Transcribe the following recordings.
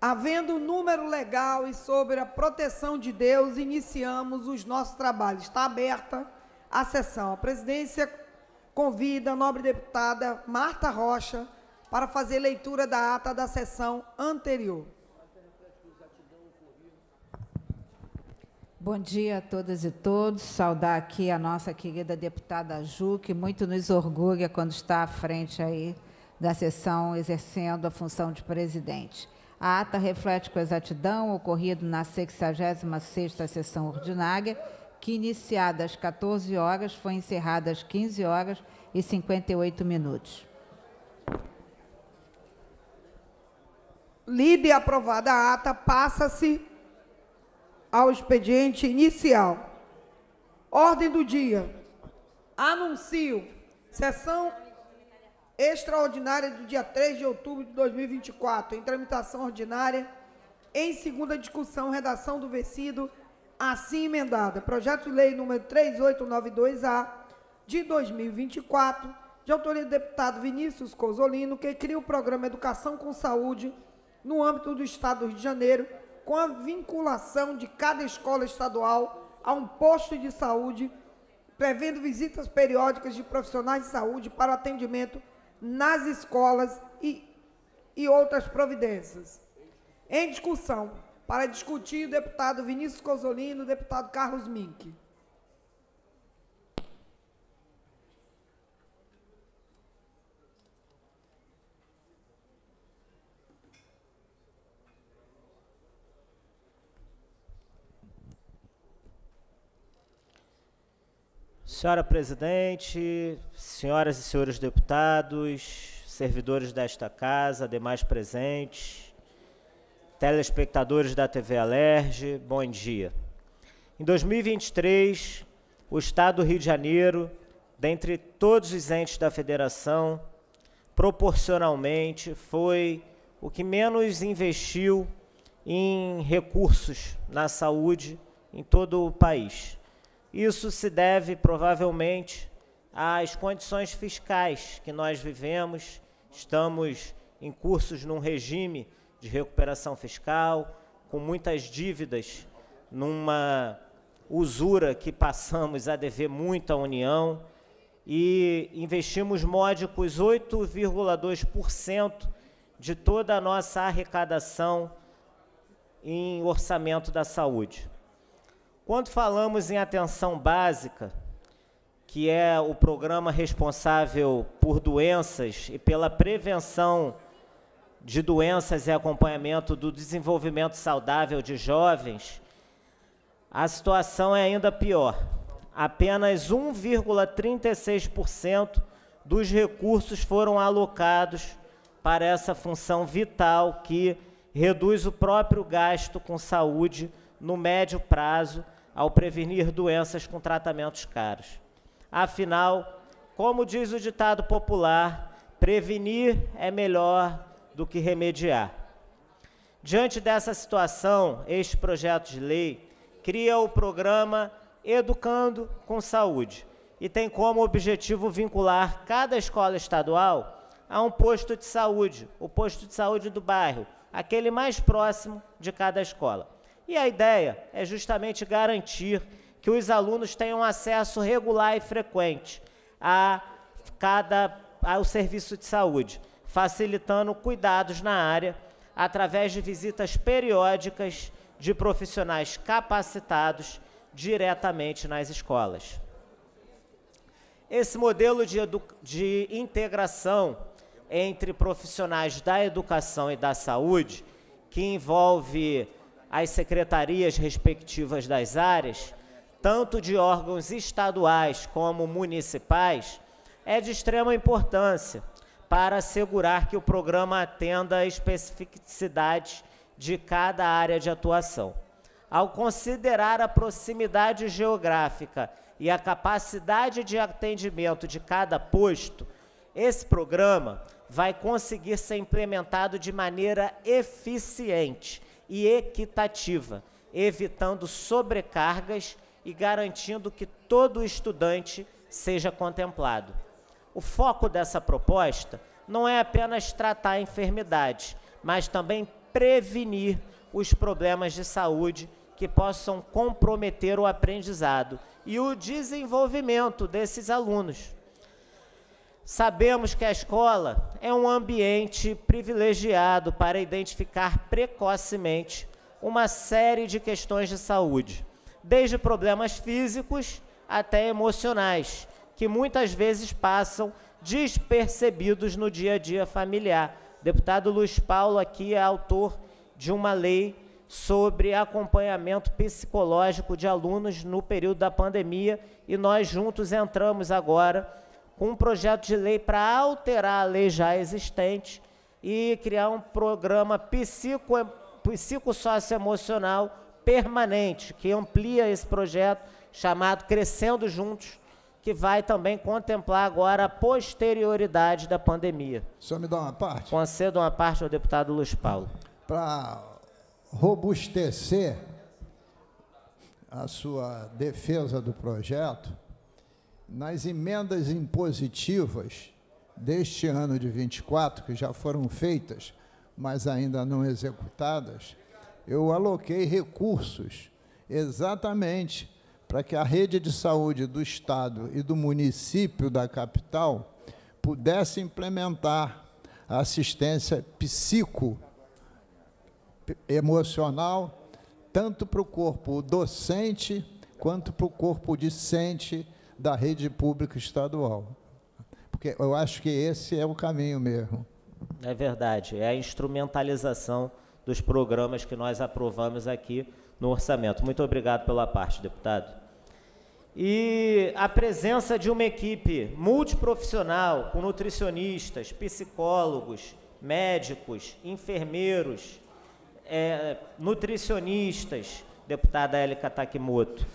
Havendo número legal e sobre a proteção de Deus, iniciamos os nossos trabalhos. Está aberta a sessão. A presidência convida a nobre deputada Marta Rocha para fazer leitura da ata da sessão anterior. Bom dia a todas e todos. Saudar aqui a nossa querida deputada Ju, que muito nos orgulha quando está à frente aí da sessão, exercendo a função de presidente. A ata reflete com exatidão o ocorrido na 66ª sessão ordinária, que, iniciada às 14 horas, foi encerrada às 15 horas e 58 minutos. Lida e aprovada a ata, passa-se ao expediente inicial. Ordem do dia. Anuncio sessão extraordinária do dia 3 de outubro de 2024, em tramitação ordinária, em segunda discussão, redação do vencido, assim emendada. Projeto de lei número 3892-A, de 2024, de autoria do deputado Vinícius Cozzolino, que cria o programa Educação com Saúde no âmbito do Estado do Rio de Janeiro, com a vinculação de cada escola estadual a um posto de saúde, prevendo visitas periódicas de profissionais de saúde para o atendimento nas escolas e outras providências. Em discussão, para discutir, o deputado Vinícius Cozzolino, o deputado Carlos Mink. Senhora presidente, senhoras e senhores deputados, servidores desta casa, demais presentes, telespectadores da TV Alerj, bom dia. Em 2023, o Estado do Rio de Janeiro, dentre todos os entes da federação, proporcionalmente foi o que menos investiu em recursos na saúde em todo o país. Isso se deve, provavelmente, às condições fiscais que nós vivemos. Estamos em cursos num regime de recuperação fiscal, com muitas dívidas, numa usura que passamos a dever muito à União, e investimos módicos 8,2% de toda a nossa arrecadação em orçamento da saúde. Quando falamos em atenção básica, que é o programa responsável por doenças e pela prevenção de doenças e acompanhamento do desenvolvimento saudável de jovens, a situação é ainda pior. Apenas 1,36% dos recursos foram alocados para essa função vital que reduz o próprio gasto com saúde no médio prazo, ao prevenir doenças com tratamentos caros. Afinal, como diz o ditado popular, prevenir é melhor do que remediar. Diante dessa situação, este projeto de lei cria o programa Educando com Saúde e tem como objetivo vincular cada escola estadual a um posto de saúde, o posto de saúde do bairro, aquele mais próximo de cada escola. E a ideia é justamente garantir que os alunos tenham acesso regular e frequente ao serviço de saúde, facilitando cuidados na área através de visitas periódicas de profissionais capacitados diretamente nas escolas. Esse modelo de integração entre profissionais da educação e da saúde, que envolve as secretarias respectivas das áreas, tanto de órgãos estaduais como municipais, é de extrema importância para assegurar que o programa atenda às especificidades de cada área de atuação. Ao considerar a proximidade geográfica e a capacidade de atendimento de cada posto, esse programa vai conseguir ser implementado de maneira eficiente e equitativa, evitando sobrecargas e garantindo que todo estudante seja contemplado. O foco dessa proposta não é apenas tratar a enfermidade, mas também prevenir os problemas de saúde que possam comprometer o aprendizado e o desenvolvimento desses alunos. Sabemos que a escola é um ambiente privilegiado para identificar precocemente uma série de questões de saúde, desde problemas físicos até emocionais, que muitas vezes passam despercebidos no dia a dia familiar. O deputado Luiz Paulo aqui é autor de uma lei sobre acompanhamento psicológico de alunos no período da pandemia, e nós juntos entramos agora com um projeto de lei para alterar a lei já existente e criar um programa psicossocioemocional permanente, que amplia esse projeto chamado Crescendo Juntos, que vai também contemplar agora a posterioridade da pandemia. O senhor me dá uma parte? Concedo uma parte ao deputado Luiz Paulo. Para robustecer a sua defesa do projeto, nas emendas impositivas deste ano de 24, que já foram feitas, mas ainda não executadas, eu aloquei recursos exatamente para que a rede de saúde do Estado e do município da capital pudesse implementar a assistência psicoemocional, tanto para o corpo docente quanto para o corpo discente da rede pública estadual. Porque eu acho que esse é o caminho mesmo. É verdade, é a instrumentalização dos programas que nós aprovamos aqui no orçamento. Muito obrigado pela parte, deputado. E a presença de uma equipe multiprofissional, com nutricionistas, psicólogos, médicos, enfermeiros, nutricionistas, deputada Élica Takimoto,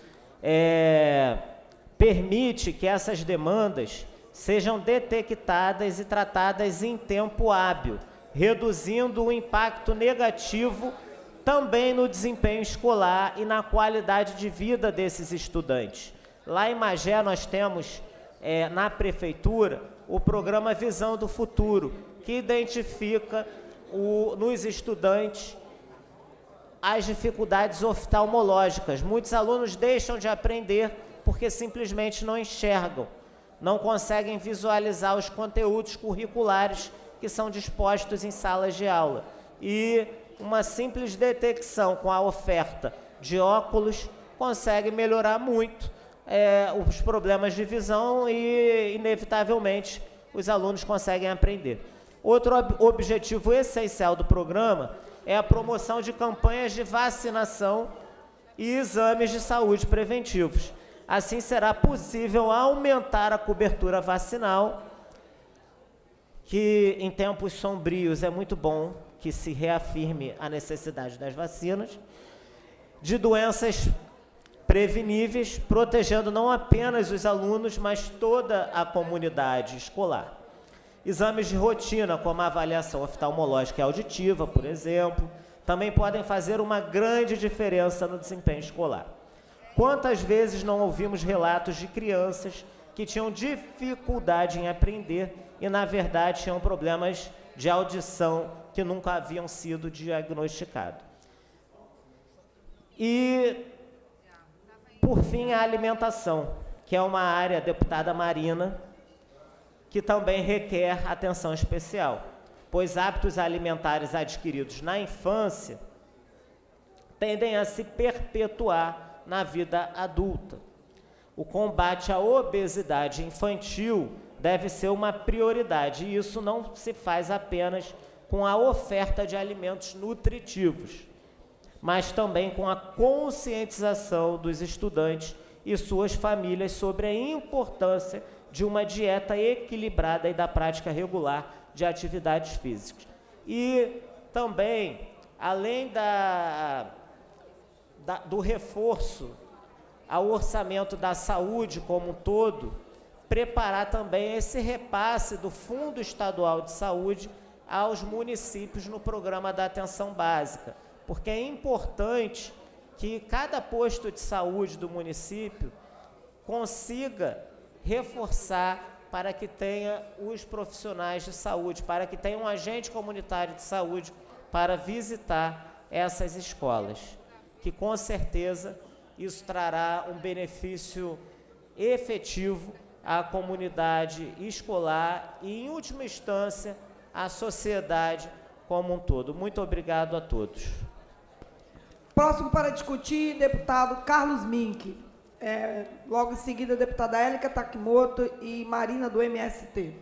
permite que essas demandas sejam detectadas e tratadas em tempo hábil, reduzindo o impacto negativo também no desempenho escolar e na qualidade de vida desses estudantes. Lá em Magé nós temos, na prefeitura, o programa Visão do Futuro, que identifica nos estudantes as dificuldades oftalmológicas. Muitos alunos deixam de aprender porque simplesmente não enxergam, não conseguem visualizar os conteúdos curriculares que são dispostos em salas de aula. E uma simples detecção com a oferta de óculos consegue melhorar muito os problemas de visão e, inevitavelmente, os alunos conseguem aprender. Outro objetivo essencial do programa é a promoção de campanhas de vacinação e exames de saúde preventivos. Assim, será possível aumentar a cobertura vacinal, que em tempos sombrios é muito bom que se reafirme a necessidade das vacinas, de doenças preveníveis, protegendo não apenas os alunos, mas toda a comunidade escolar. Exames de rotina, como a avaliação oftalmológica e auditiva, por exemplo, também podem fazer uma grande diferença no desempenho escolar. Quantas vezes não ouvimos relatos de crianças que tinham dificuldade em aprender e, na verdade, tinham problemas de audição que nunca haviam sido diagnosticados. E, por fim, a alimentação, que é uma área, deputada Marina, que também requer atenção especial, pois hábitos alimentares adquiridos na infância tendem a se perpetuar na vida adulta. O combate à obesidade infantil deve ser uma prioridade, e isso não se faz apenas com a oferta de alimentos nutritivos, mas também com a conscientização dos estudantes e suas famílias sobre a importância de uma dieta equilibrada e da prática regular de atividades físicas. E também, além do reforço ao orçamento da saúde como um todo, preparar também esse repasse do Fundo Estadual de Saúde aos municípios no programa da atenção básica, porque é importante que cada posto de saúde do município consiga reforçar para que tenha os profissionais de saúde, para que tenha um agente comunitário de saúde para visitar essas escolas, que com certeza isso trará um benefício efetivo à comunidade escolar e, em última instância, à sociedade como um todo. Muito obrigado a todos. Próximo para discutir, deputado Carlos Mink. Logo em seguida, a deputada Élica Takimoto e Marina, do MST.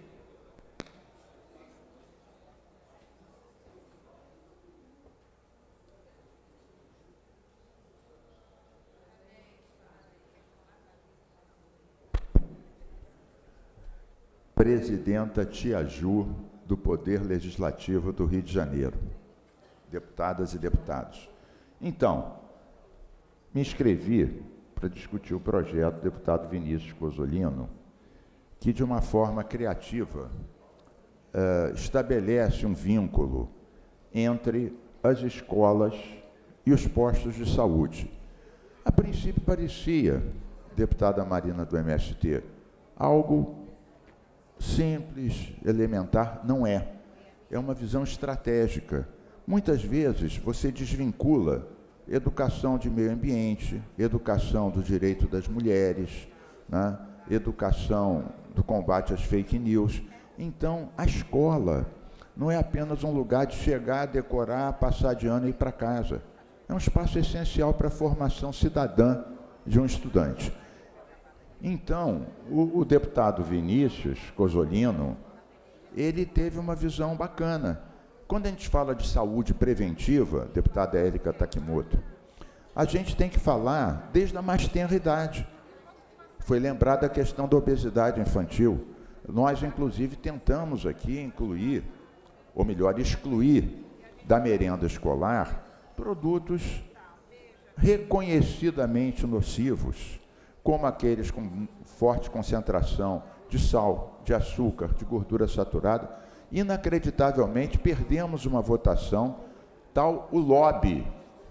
Presidenta Tia Ju, do Poder Legislativo do Rio de Janeiro. Deputadas e deputados. Então, me inscrevi para discutir o projeto do deputado Vinícius Cozzolino, que, de uma forma criativa, estabelece um vínculo entre as escolas e os postos de saúde. A princípio parecia, deputada Marina do MST, algo simples, elementar. Não é. É uma visão estratégica. Muitas vezes você desvincula educação de meio ambiente, educação do direito das mulheres, né? Educação do combate às fake news. Então, a escola não é apenas um lugar de chegar, decorar, passar de ano e ir para casa. É um espaço essencial para a formação cidadã de um estudante. Então, o deputado Vinícius Cozzolino, ele teve uma visão bacana. Quando a gente fala de saúde preventiva, deputada Élica Takimoto, a gente tem que falar desde a mais tenra idade. Foi lembrada a questão da obesidade infantil. Nós, inclusive, tentamos aqui incluir, ou melhor, excluir da merenda escolar produtos reconhecidamente nocivos, como aqueles com forte concentração de sal, de açúcar, de gordura saturada. Inacreditavelmente, perdemos uma votação, tal o lobby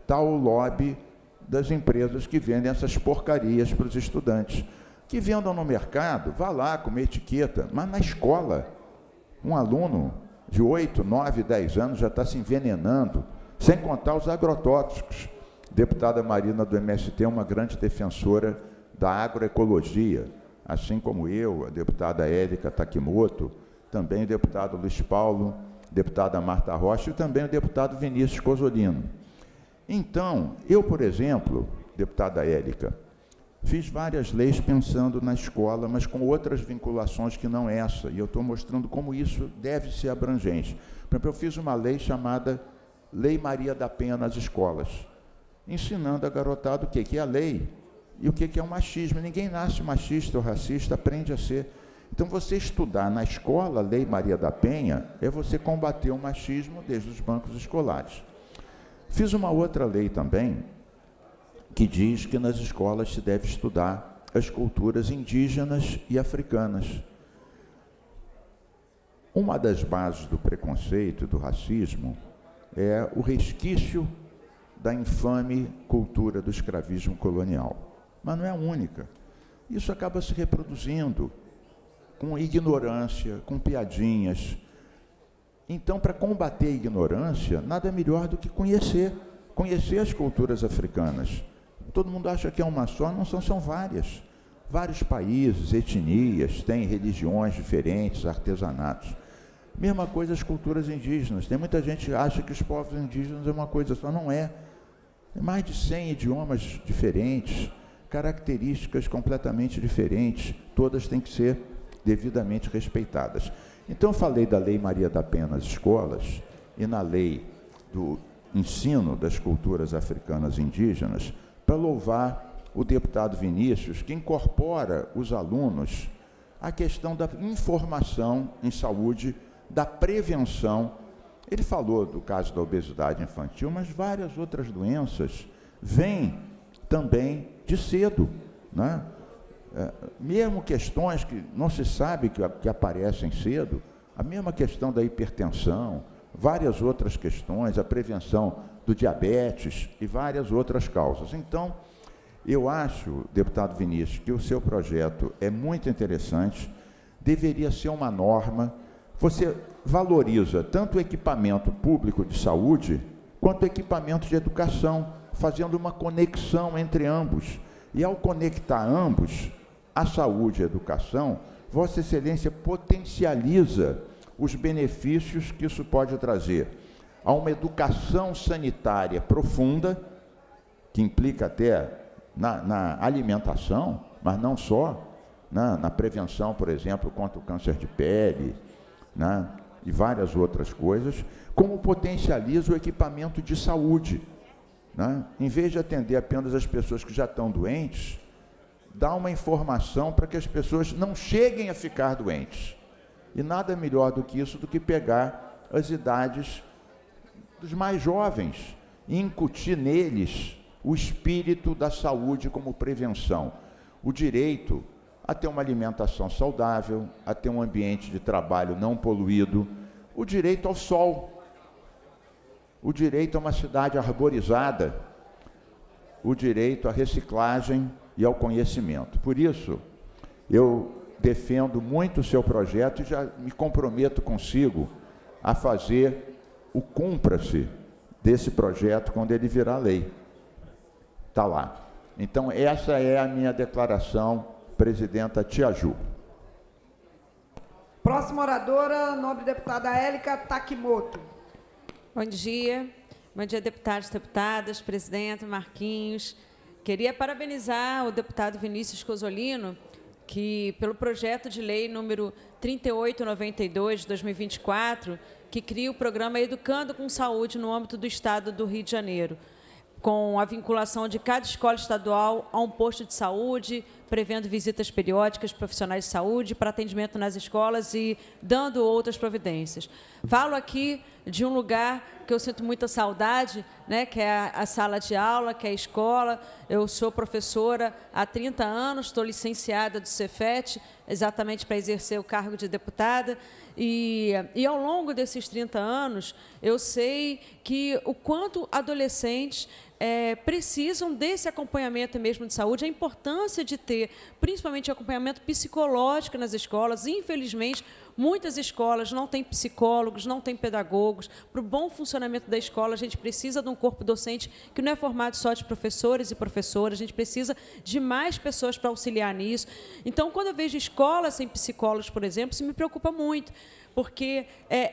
das empresas que vendem essas porcarias para os estudantes. Que vendam no mercado, vá lá com uma etiqueta, mas na escola, um aluno de 8, 9, 10 anos já está se envenenando, sem contar os agrotóxicos. A deputada Marina do MST é uma grande defensora da agroecologia, assim como eu, a deputada Élica Takimoto, também o deputado Luiz Paulo, deputada Marta Rocha e também o deputado Vinícius Cozzolino. Então, eu, por exemplo, deputada Élica, fiz várias leis pensando na escola, mas com outras vinculações que não essa, e eu estou mostrando como isso deve ser abrangente. Por exemplo, eu fiz uma lei chamada Lei Maria da Penha nas escolas, ensinando a garotada o que é a lei e o que é o machismo. Ninguém nasce machista ou racista, aprende a ser. Então, você estudar na escola a Lei Maria da Penha é você combater o machismo desde os bancos escolares. Fiz uma outra lei também, que diz que nas escolas se deve estudar as culturas indígenas e africanas. Uma das bases do preconceito e do racismo é o resquício da infame cultura do escravismo colonial. Mas não é a única. Isso acaba se reproduzindo com ignorância, com piadinhas. Então, para combater a ignorância, nada melhor do que conhecer as culturas africanas. Todo mundo acha que é uma só, não são, são várias. Vários países, etnias, têm religiões diferentes, artesanatos. Mesma coisa as culturas indígenas. Tem muita gente que acha que os povos indígenas é uma coisa só, não é. Tem mais de 100 idiomas diferentes, características completamente diferentes, todas têm que ser devidamente respeitadas. Então, eu falei da Lei Maria da Penha nas escolas e na lei do ensino das culturas africanas e indígenas, para louvar o deputado Vinícius, que incorpora os alunos à questão da informação em saúde, da prevenção. Ele falou do caso da obesidade infantil, mas várias outras doenças vêm também de cedo, né? Mesmo questões que não se sabe que aparecem cedo, a mesma questão da hipertensão, várias outras questões, a prevenção do diabetes e várias outras causas. Então, eu acho, deputado Vinícius, que o seu projeto é muito interessante, deveria ser uma norma. Você valoriza tanto o equipamento público de saúde quanto o equipamento de educação, fazendo uma conexão entre ambos. E ao conectar ambos, a saúde e a educação, Vossa Excelência potencializa os benefícios que isso pode trazer a uma educação sanitária profunda, que implica até na alimentação, mas não só, na prevenção, por exemplo, contra o câncer de pele, e várias outras coisas, como potencializa o equipamento de saúde. Em vez de atender apenas as pessoas que já estão doentes, dá uma informação para que as pessoas não cheguem a ficar doentes. E nada melhor do que isso, do que pegar as idades dos mais jovens e incutir neles o espírito da saúde como prevenção, o direito a ter uma alimentação saudável, a ter um ambiente de trabalho não poluído, o direito ao sol, o direito a uma cidade arborizada, o direito à reciclagem e ao conhecimento. Por isso, eu defendo muito o seu projeto e já me comprometo consigo a fazer o cumpra-se desse projeto quando ele virar lei. Está lá. Então, essa é a minha declaração, presidenta Tia Ju. Próxima oradora, nobre deputada Élica Takimoto. Bom dia, deputados e deputadas, presidente Marquinhos. Queria parabenizar o deputado Vinícius Cozzolino, que pelo projeto de lei número 3892 de 2024, que cria o programa Educando com Saúde no âmbito do Estado do Rio de Janeiro, com a vinculação de cada escola estadual a um posto de saúde, prevendo visitas periódicas de profissionais de saúde para atendimento nas escolas e dando outras providências. Falo aqui de um lugar que eu sinto muita saudade, que é a sala de aula, que é a escola. Eu sou professora há 30 anos, estou licenciada do Cefet, exatamente para exercer o cargo de deputada, e ao longo desses 30 anos, eu sei que o quanto adolescentes precisam desse acompanhamento mesmo de saúde, a importância de ter, principalmente, acompanhamento psicológico nas escolas. Infelizmente, muitas escolas não têm psicólogos, não têm pedagogos. Para o bom funcionamento da escola, a gente precisa de um corpo docente que não é formado só de professores e professoras, a gente precisa de mais pessoas para auxiliar nisso. Então, quando eu vejo escolas sem psicólogos, por exemplo, isso me preocupa muito, porque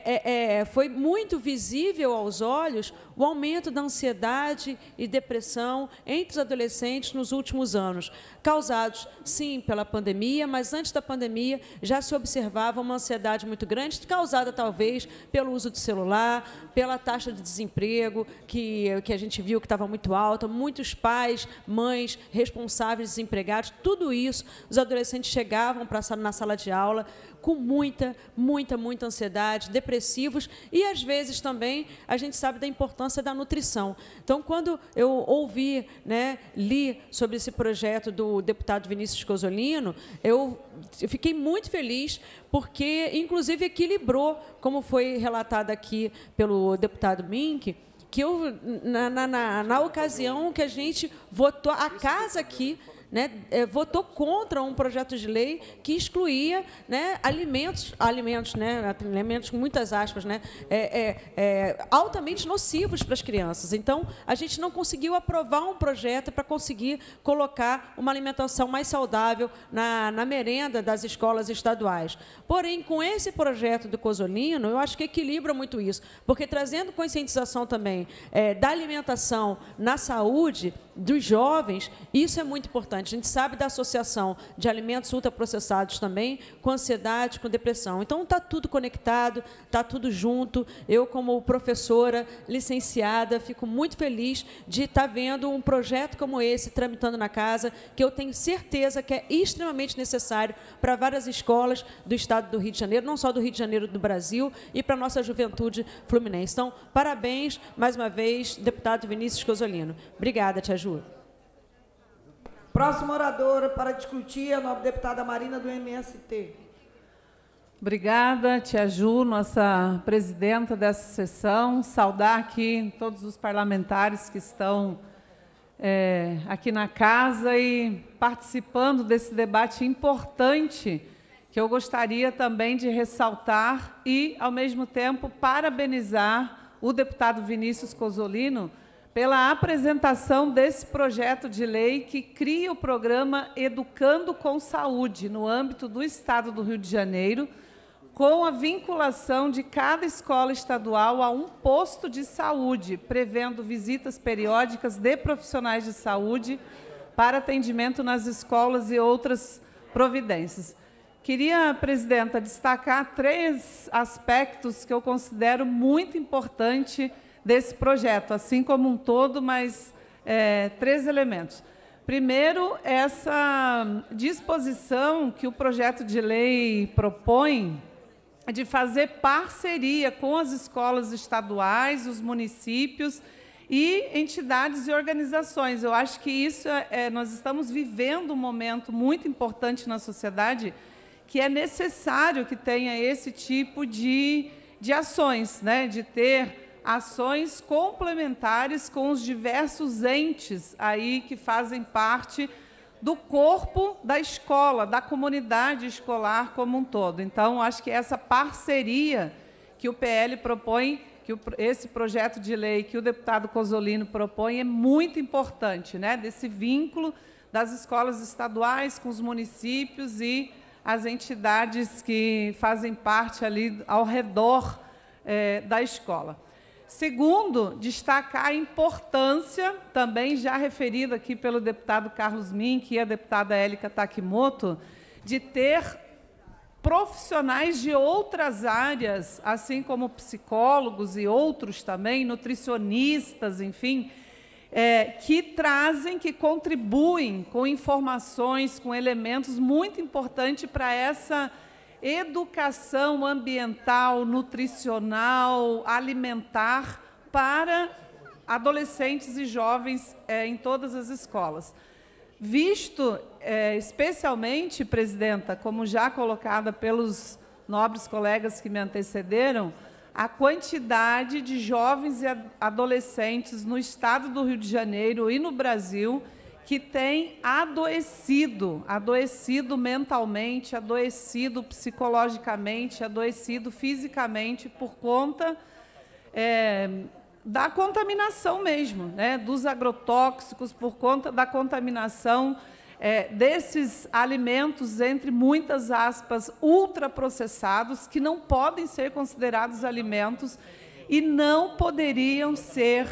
foi muito visível aos olhos o aumento da ansiedade e depressão entre os adolescentes nos últimos anos, causados, sim, pela pandemia, mas antes da pandemia já se observava uma ansiedade muito grande, causada, talvez, pelo uso do celular, pela taxa de desemprego, que a gente viu que estava muito alta, muitos pais, mães, responsáveis, desempregados, tudo isso, os adolescentes chegavam na sala de aula com muita ansiedade, depressivos, e, às vezes, também, a gente sabe da importância da nutrição. Então, quando eu ouvi, li sobre esse projeto do deputado Vinícius Cozzolino, eu fiquei muito feliz, porque, inclusive, equilibrou, como foi relatado aqui pelo deputado Mink, que na ocasião que a gente votou, a casa aqui, votou contra um projeto de lei que excluía alimentos com muitas aspas, altamente nocivos para as crianças. Então, a gente não conseguiu aprovar um projeto para conseguir colocar uma alimentação mais saudável na merenda das escolas estaduais. Porém, com esse projeto do Cozzolino, eu acho que equilibra muito isso, porque trazendo conscientização também da alimentação na saúde dos jovens, isso é muito importante. A gente sabe da associação de alimentos ultraprocessados também com ansiedade, com depressão. Então, está tudo conectado, está tudo junto. Eu, como professora licenciada, fico muito feliz de estar vendo um projeto como esse tramitando na casa, que eu tenho certeza que é extremamente necessário para várias escolas do estado do Rio de Janeiro, não só do Rio de Janeiro, do Brasil, e para a nossa juventude fluminense. Então, parabéns, mais uma vez, deputado Vinícius Cozzolino. Obrigada, Tia Ju. Próxima oradora para discutir a nobre deputada Marina, do MST. Obrigada, Tia Ju, nossa presidenta dessa sessão. Saudar aqui todos os parlamentares que estão aqui na casa e participando desse debate importante que eu gostaria também de ressaltar e, ao mesmo tempo, parabenizar o deputado Vinícius Cozzolino pela apresentação desse projeto de lei que cria o programa Educando com Saúde, no âmbito do Estado do Rio de Janeiro, com a vinculação de cada escola estadual a um posto de saúde, prevendo visitas periódicas de profissionais de saúde para atendimento nas escolas e outras providências. Queria, presidenta, destacar 3 aspectos que eu considero muito importantes desse projeto, assim como um todo, mas 3 elementos. Primeiro, essa disposição que o projeto de lei propõe de fazer parceria com as escolas estaduais, os municípios e entidades e organizações. Eu acho que isso nós estamos vivendo um momento muito importante na sociedade, que é necessário que tenha esse tipo de ações, né? De ter ações complementares com os diversos entes aí que fazem parte do corpo da escola, da comunidade escolar como um todo. Então, acho que essa parceria que o PL propõe, que esse projeto de lei que o deputado Cozzolino propõe, é muito importante, né? Desse vínculo das escolas estaduais com os municípios e as entidades que fazem parte ali ao redor da escola. Segundo, destacar a importância, também já referida aqui pelo deputado Carlos Mink e a deputada Élica Takimoto, de ter profissionais de outras áreas, assim como psicólogos e outros também, nutricionistas, enfim, que trazem, que contribuem com informações, com elementos muito importantes para essa educação ambiental, nutricional, alimentar para adolescentes e jovens em todas as escolas. Visto, especialmente, presidenta, como já colocada pelos nobres colegas que me antecederam, a quantidade de jovens e adolescentes no estado do Rio de Janeiro e no Brasil que têm adoecido mentalmente, adoecido psicologicamente, adoecido fisicamente por conta da contaminação mesmo, né, dos agrotóxicos, por conta da contaminação desses alimentos, entre muitas aspas, ultraprocessados, que não podem ser considerados alimentos e não poderiam ser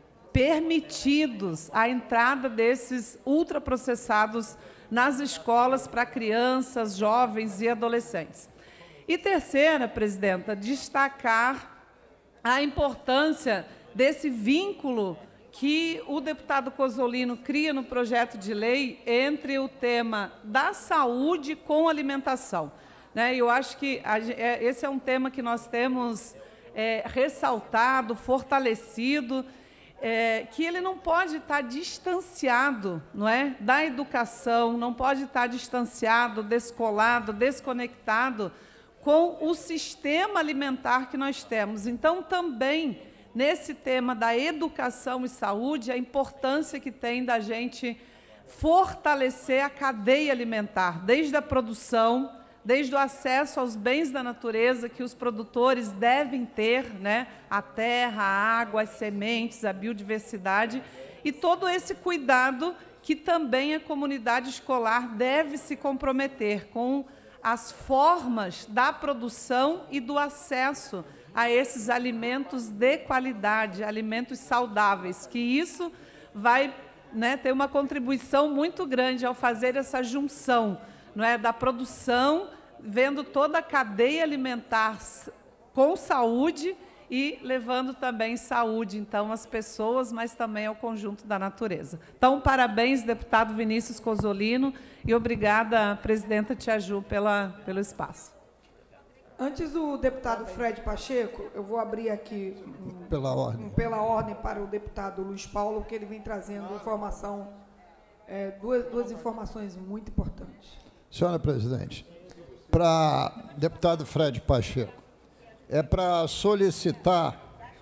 permitidos a entrada desses ultraprocessados nas escolas para crianças, jovens e adolescentes. E terceira, presidenta, destacar a importância desse vínculo que o deputado Cozzolino cria no projeto de lei entre o tema da saúde com alimentação, né? Eu acho que esse é um tema que nós temos ressaltado, fortalecido, que ele não pode estar distanciado, não é, da educação, não pode estar distanciado, descolado, desconectado com o sistema alimentar que nós temos. Então, também, nesse tema da educação e saúde, a importância que tem da gente fortalecer a cadeia alimentar, desde a produção, desde o acesso aos bens da natureza que os produtores devem ter, né? A terra, a água, as sementes, a biodiversidade, e todo esse cuidado que também a comunidade escolar deve se comprometer com as formas da produção e do acesso a esses alimentos de qualidade, alimentos saudáveis, que isso vai, né, ter uma contribuição muito grande ao fazer essa junção, não é, da produção, vendo toda a cadeia alimentar com saúde e levando também saúde, então, às pessoas, mas também ao conjunto da natureza. Então, parabéns, deputado Vinícius Cozzolino, e obrigada, presidenta Tia Ju, pelo espaço. Antes do deputado Fred Pacheco, eu vou abrir aqui pela ordem para o deputado Luiz Paulo, que ele vem trazendo informação, duas informações muito importantes. Senhora presidente, para deputado Fred Pacheco, é para solicitar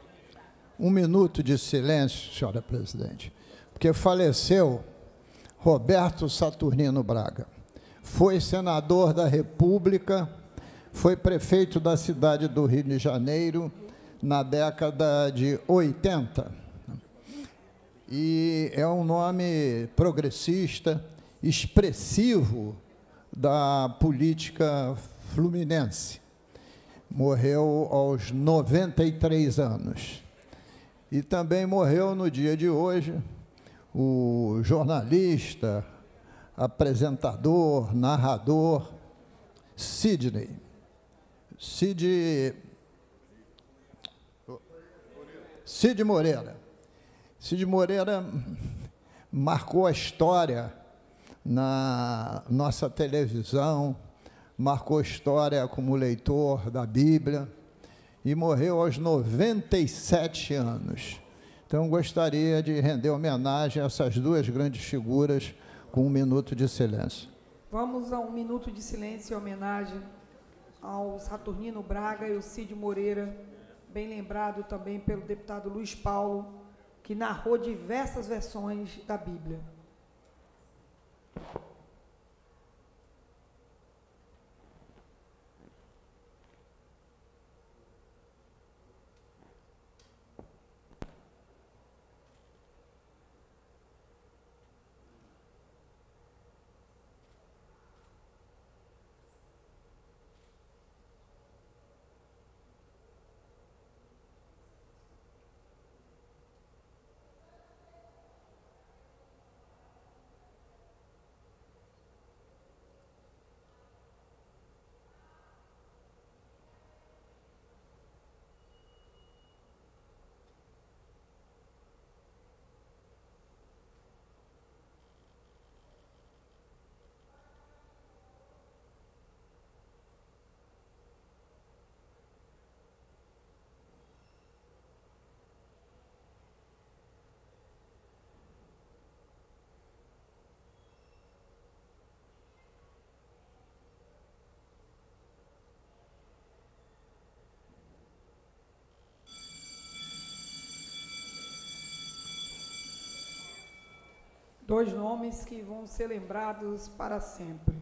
1 minuto de silêncio, senhora presidente, porque faleceu Roberto Saturnino Braga. foi senador da República, foi prefeito da cidade do Rio de Janeiro na década de 80. E é um nome progressista, expressivo da política fluminense. Morreu aos 93 anos. E também morreu no dia de hoje o jornalista, apresentador, narrador, Cid Moreira. Cid Moreira marcou a história na nossa televisão, marcou história como leitor da Bíblia e morreu aos 97 anos. Então, gostaria de render homenagem a essas duas grandes figuras com um minuto de silêncio. Vamos a um minuto de silêncio em homenagem ao Saturnino Braga e ao Cid Moreira, bem lembrado também pelo deputado Luiz Paulo, que narrou diversas versões da Bíblia. Dois nomes que vão ser lembrados para sempre.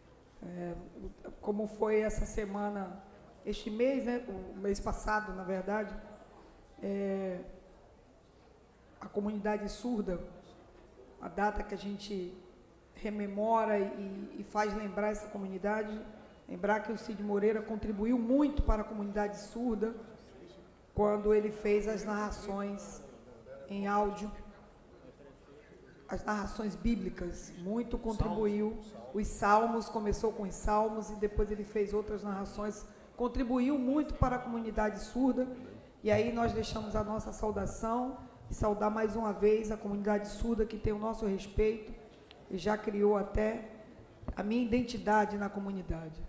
Como foi essa semana, este mês, né, o mês passado, na verdade, a comunidade surda, a data que a gente rememora e faz lembrar essa comunidade, lembrar que o Cid Moreira contribuiu muito para a comunidade surda quando ele fez as narrações em áudio, as narrações bíblicas, muito contribuiu. Os salmos, começou com os salmos e depois ele fez outras narrações, contribuiu muito para a comunidade surda. E aí nós deixamos a nossa saudação e saudar mais uma vez a comunidade surda, que tem o nosso respeito e já criou até a minha identidade na comunidade.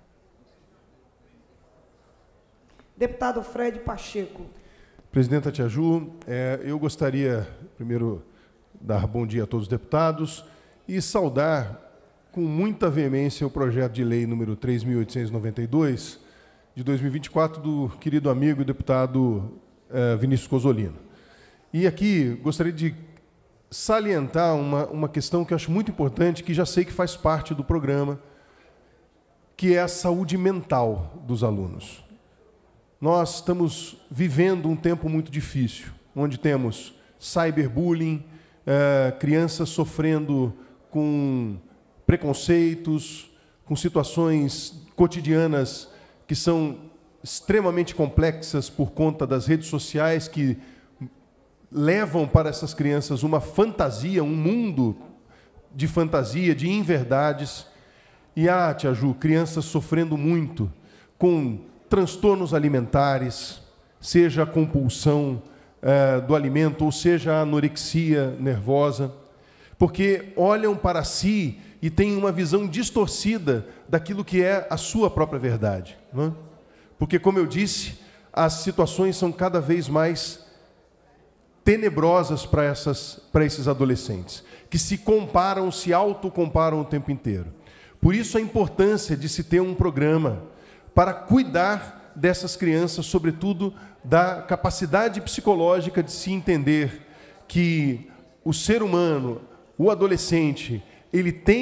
Deputado Fred Pacheco. Presidenta Tia Ju, eu gostaria, primeiro, dar bom dia a todos os deputados e saudar com muita veemência o projeto de lei número 3.892, de 2024, do querido amigo e deputado Vinícius Cozzolino. E aqui gostaria de salientar uma questão que eu acho muito importante, que já sei que faz parte do programa, que é a saúde mental dos alunos. Nós estamos vivendo um tempo muito difícil, onde temos cyberbullying, crianças sofrendo com preconceitos, com situações cotidianas que são extremamente complexas por conta das redes sociais, que levam para essas crianças uma fantasia, um mundo de fantasia, de inverdades. E Tia Ju, crianças sofrendo muito com transtornos alimentares, seja a compulsão do alimento, ou seja a anorexia nervosa, porque olham para si e têm uma visão distorcida daquilo que é a sua própria verdade. Não é? Porque, como eu disse, as situações são cada vez mais tenebrosas para esses adolescentes, que se comparam, se autocomparam o tempo inteiro. Por isso a importância de se ter um programa para cuidar dessas crianças, sobretudo da capacidade psicológica de se entender que o ser humano, o adolescente, ele tem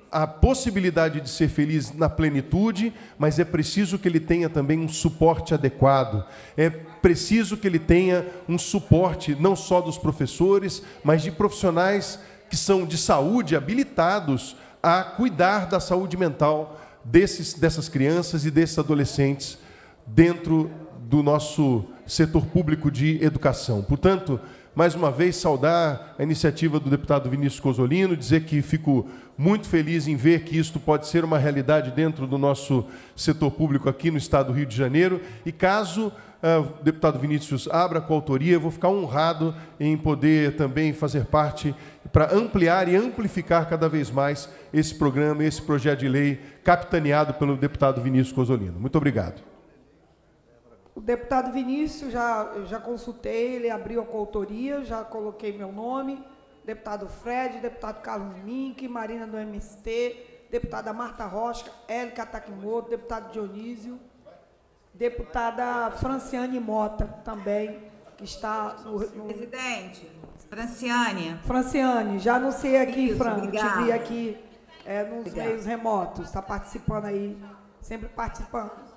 a possibilidade de ser feliz na plenitude, mas é preciso que ele tenha também um suporte adequado. É preciso que ele tenha um suporte não só dos professores, mas de profissionais que são de saúde, habilitados a cuidar da saúde mental dessas crianças e desses adolescentes dentro do nosso setor público de educação. Portanto, mais uma vez, saudar a iniciativa do deputado Vinícius Cozzolino, dizer que fico muito feliz em ver que isto pode ser uma realidade dentro do nosso setor público aqui no Estado do Rio de Janeiro. E caso o deputado Vinícius abra com autoria, eu vou ficar honrado em poder também fazer parte para ampliar e amplificar cada vez mais esse programa, esse projeto de lei capitaneado pelo deputado Vinícius Cozzolino. Muito obrigado. O deputado Vinícius, eu já consultei, ele abriu a coautoria, já coloquei meu nome, deputado Fred, deputado Carlos Mink, Marina do MST, deputada Marta Rocha, Élica Takimoto, deputado Dionísio, deputada Franciane Mota, também, que está no... Presidente, Franciane. Franciane, já anunciei aqui, Isso, Fran, obrigada. te vi aqui nos Obrigada. meios remotos, está participando aí, sempre participando.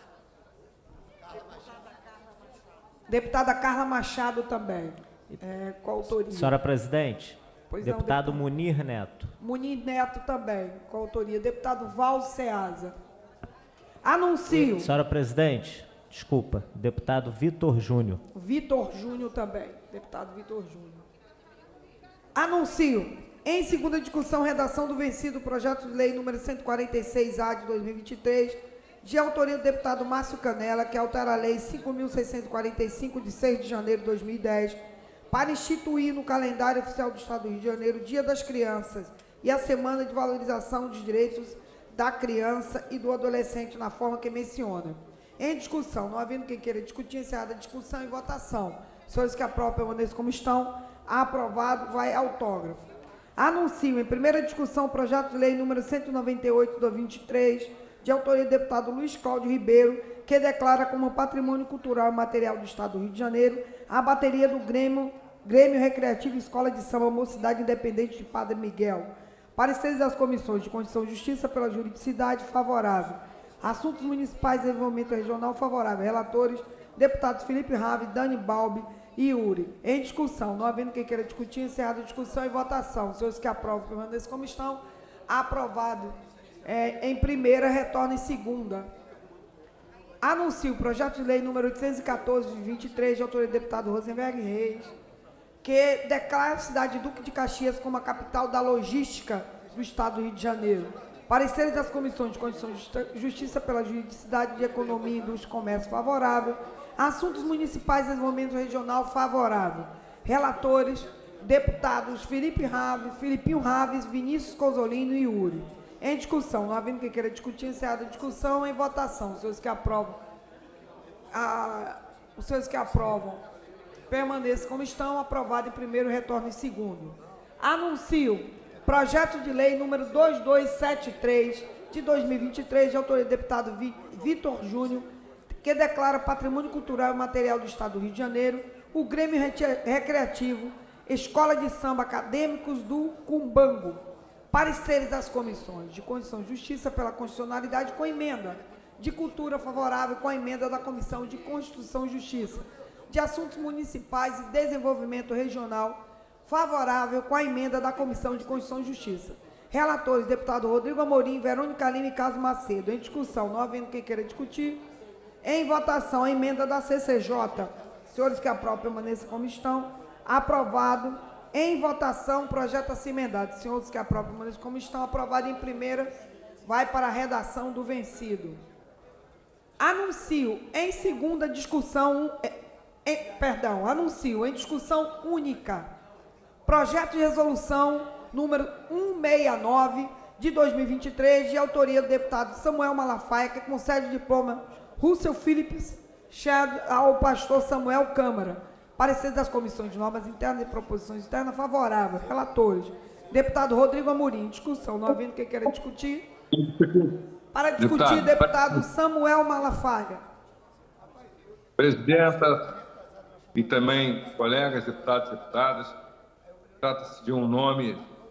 Deputada Carla Machado também, coautoria. Senhora presidente, Pois não, deputado Munir Neto. Munir Neto também, coautoria. Deputado Val Ceasa. Anuncio. Senhora presidente, desculpa, deputado Vitor Júnior. Vitor Júnior também, deputado Vitor Júnior. Anuncio, em segunda discussão, redação do vencido projeto de lei número 146-A de 2023, de autoria do deputado Márcio Canela, que altera a lei 5.645, de 6 de janeiro de 2010, para instituir no calendário oficial do Estado do Rio de Janeiro o Dia das Crianças e a Semana de Valorização dos Direitos da Criança e do Adolescente, na forma que menciona. Em discussão, não havendo quem queira discutir, encerrada a discussão e votação. Senhores que aprovam, permaneçam como estão. Aprovado, vai autógrafo. Anuncio, em primeira discussão, o projeto de lei número 198, de 2023, de autoria do deputado Luiz Cláudio Ribeiro, que declara como patrimônio cultural e material do Estado do Rio de Janeiro a bateria do Grêmio Recreativo Escola de Samba Mocidade Independente de Padre Miguel. Pareceres das comissões de Constituição e Justiça pela juridicidade, favorável. Assuntos municipais e desenvolvimento regional, favorável. Relatores, deputados Felipe Rave, Dani Balbi e Yuri. Em discussão, não havendo quem queira discutir, encerrada a discussão e votação. Senhores que aprovam, permaneçam como estão. Aprovado. Em primeira, retorna em segunda. Anuncio o projeto de lei número 814, de 23, de autoria do deputado Rosenberg Reis, que declara a cidade de Duque de Caxias como a capital da logística do Estado do Rio de Janeiro. Pareceres das comissões de Constituição e Justiça pela juridicidade de Economia, Indústria e Comércio, favorável. Assuntos municipais e desenvolvimento regional, favorável. Relatores, deputados Filipinho Raves, Vinícius Cozzolino e Yuri. Em discussão, não havendo quem queira discutir, encerrada a discussão, em votação. Os senhores que aprovam, permaneçam como estão, aprovado em primeiro, retorno em segundo. Anuncio projeto de lei número 2273, de 2023, de autoria do deputado Vitor Júnior, que declara patrimônio cultural e material do Estado do Rio de Janeiro o Grêmio Recreativo Escola de Samba Acadêmicos do Cumbango. Pareceres das comissões de Constituição e Justiça pela constitucionalidade com emenda de cultura favorável com a emenda da Comissão de Constituição e Justiça, de Assuntos Municipais e Desenvolvimento Regional favorável com a emenda da Comissão de Constituição e Justiça. Relatores, deputado Rodrigo Amorim, Verônica Lima e Caso Macedo. Em discussão, não havendo quem queira discutir. Em votação, a emenda da CCJ. Senhores que aprovam, permaneçam como estão. Aprovado. Em votação, projeto assim emendado. Senhores que aprovam, permaneçam como estão. Aprovado em primeira, vai para a redação do vencido. Anuncio em segunda discussão, anuncio em discussão única, projeto de resolução número 169 de 2023, de autoria do deputado Samuel Malafaia, que concede o diploma Russell Phillips ao pastor Samuel Câmara. Parecer das comissões de normas internas e proposições internas favorável. Relatores, deputado Rodrigo Amorim. Discussão, não havendo quem queira discutir. Para discutir, deputado Samuel Malafaia. Presidenta e também colegas, deputados e deputadas, trata-se de um nome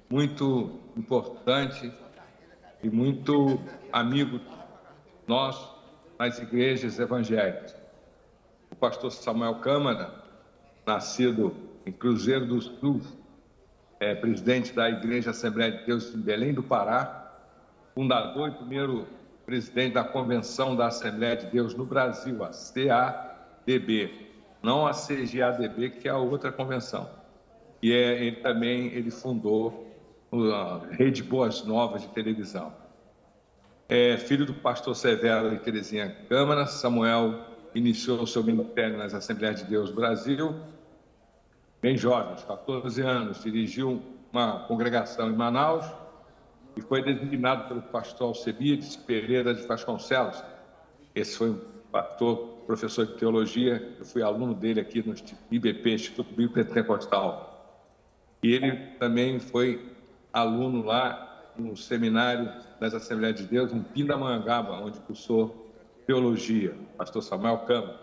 muito importante e muito amigo nosso nas igrejas evangélicas. O pastor Samuel Câmara, nascido em Cruzeiro do Sul, presidente da Igreja Assembleia de Deus em Belém do Pará, fundador e primeiro presidente da Convenção da Assembleia de Deus no Brasil, a CADB, não a CGADB, que é a outra convenção. E ele fundou a Rede Boas Novas de televisão. É filho do pastor Severo e Terezinha Câmara. Samuel iniciou o seu ministério nas Assembleias de Deus Brasil, bem jovem, aos 14 anos, dirigiu uma congregação em Manaus e foi designado pelo pastor Alcebiades Pereira de Vasconcelos. Esse foi um pastor, professor de teologia, eu fui aluno dele aqui no IBP, Instituto Bíblico Pentecostal. E ele também foi aluno lá no seminário das Assembleias de Deus, em Pindamonhangaba, onde cursou teologia, pastor Samuel Câmara.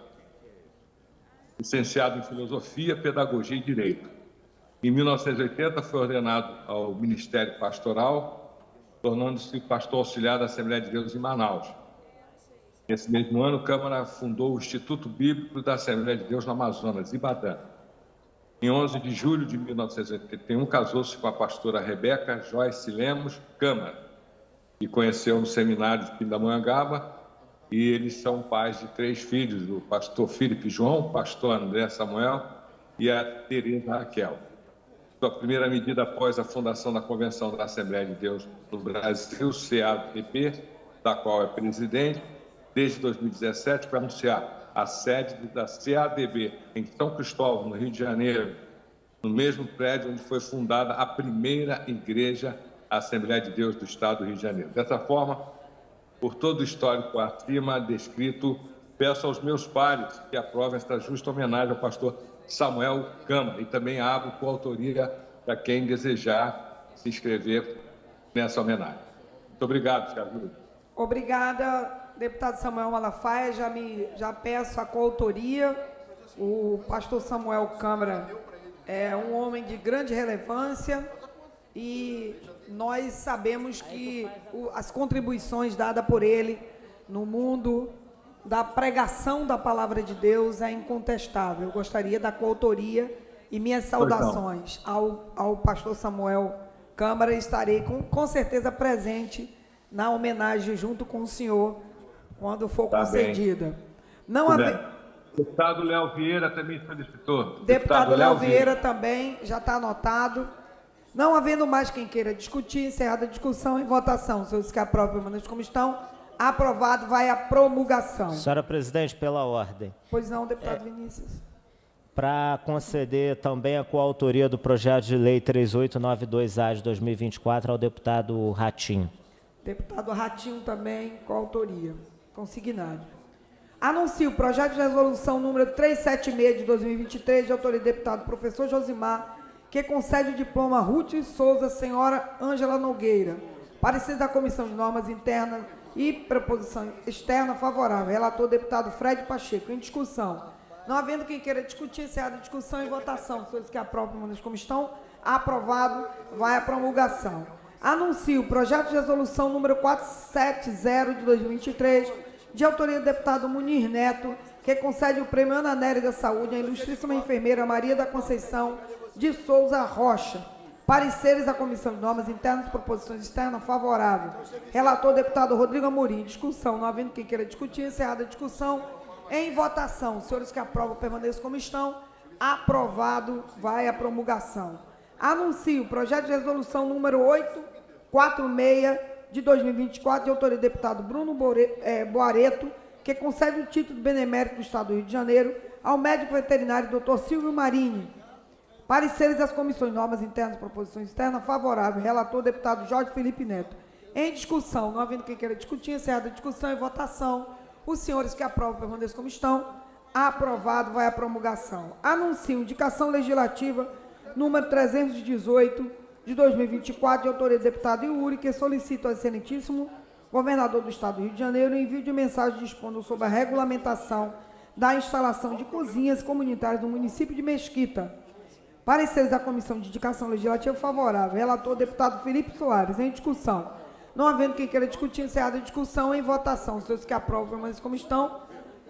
Licenciado em Filosofia, Pedagogia e Direito. Em 1980, foi ordenado ao Ministério Pastoral, tornando-se pastor auxiliar da Assembleia de Deus em Manaus. Nesse mesmo ano, Câmara fundou o Instituto Bíblico da Assembleia de Deus no Amazonas, Ibadã. Em 11 de julho de 1981, casou-se com a pastora Rebeca Joyce Lemos Câmara e conheceu no seminário de Pindamonhangaba. E eles são pais de 3 filhos, o pastor Filipe João, o pastor André Samuel e a Tereza Raquel. Sua primeira medida após a fundação da Convenção da Assembleia de Deus no Brasil, CADB, da qual é presidente, desde 2017, para anunciar a sede da CADB em São Cristóvão, no Rio de Janeiro, no mesmo prédio onde foi fundada a primeira igreja Assembleia de Deus do Estado do Rio de Janeiro. Dessa forma, por todo o histórico acima descrito, peço aos meus pares que aprovem esta justa homenagem ao pastor Samuel Câmara e também abro coautoria para quem desejar se inscrever nessa homenagem. Muito obrigado, senhor. Obrigada, deputado Samuel Malafaia. Já peço a coautoria. O pastor Samuel Câmara é um homem de grande relevância e nós sabemos que as contribuições dadas por ele no mundo da pregação da palavra de Deus é incontestável. Eu gostaria da coautoria e minhas saudações ao pastor Samuel Câmara. Estarei com certeza presente na homenagem junto com o senhor quando for concedida. Deputado Léo Vieira também solicitou. Deputado Léo Vieira também, já está anotado. Não havendo mais quem queira discutir, encerrada a discussão e votação. Senhores que aprovam, permaneçam como estão. Aprovado, vai a promulgação. Senhora presidente, pela ordem. Pois não, deputado Vinícius. Para conceder também a coautoria do projeto de lei 3892A de 2024 ao deputado Ratinho. Deputado Ratinho também, coautoria. Consignado. Anuncio o projeto de resolução número 376 de 2023, de autoria do deputado professor Josimar, que concede o diploma Ruth Souza, senhora Ângela Nogueira, parecer da Comissão de Normas Internas e Preposição Externa favorável. Relator, deputado Fred Pacheco. Em discussão. Não havendo quem queira discutir, encerrada a discussão e votação. Senhores que aprovam, como estão, aprovado, vai a promulgação. Anuncio o projeto de resolução número 470 de 2023, de autoria do deputado Munir Neto, que concede o prêmio Ana Nery da Saúde à ilustríssima enfermeira Maria da Conceição de Souza Rocha. Pareceres da Comissão de Normas Internas e Proposições Externas favorável. Relator, deputado Rodrigo Amorim. Discussão. Não havendo quem queira discutir, encerrada a discussão. Em votação. Senhores que aprovam, permaneçam como estão. Aprovado, vai a promulgação. Anuncio o projeto de resolução número 846 de 2024, de autoria do deputado Bruno Boareto, que concede o título de benemérito do Estado do Rio de Janeiro ao médico veterinário Dr. Silvio Marini. Pareceres das comissões de normas internas e proposições externas favorável. Relator, deputado Jorge Felipe Neto. Em discussão. Não havendo quem queira discutir, encerrada a discussão e votação. Os senhores que aprovam, permaneçam como estão. Aprovado, vai a promulgação. Anuncio indicação legislativa número 318 de 2024, de autoria do deputado Iuri, que solicita ao excelentíssimo governador do Estado do Rio de Janeiro o envio de mensagem dispondo sobre a regulamentação da instalação de cozinhas comunitárias no município de Mesquita, Pareceres da Comissão de Indicação Legislativa favorável. Relator, deputado Felipe Soares. Em discussão. Não havendo quem queira discutir, encerrada a discussão, em votação. Os senhores que aprovam, permaneçam como estão.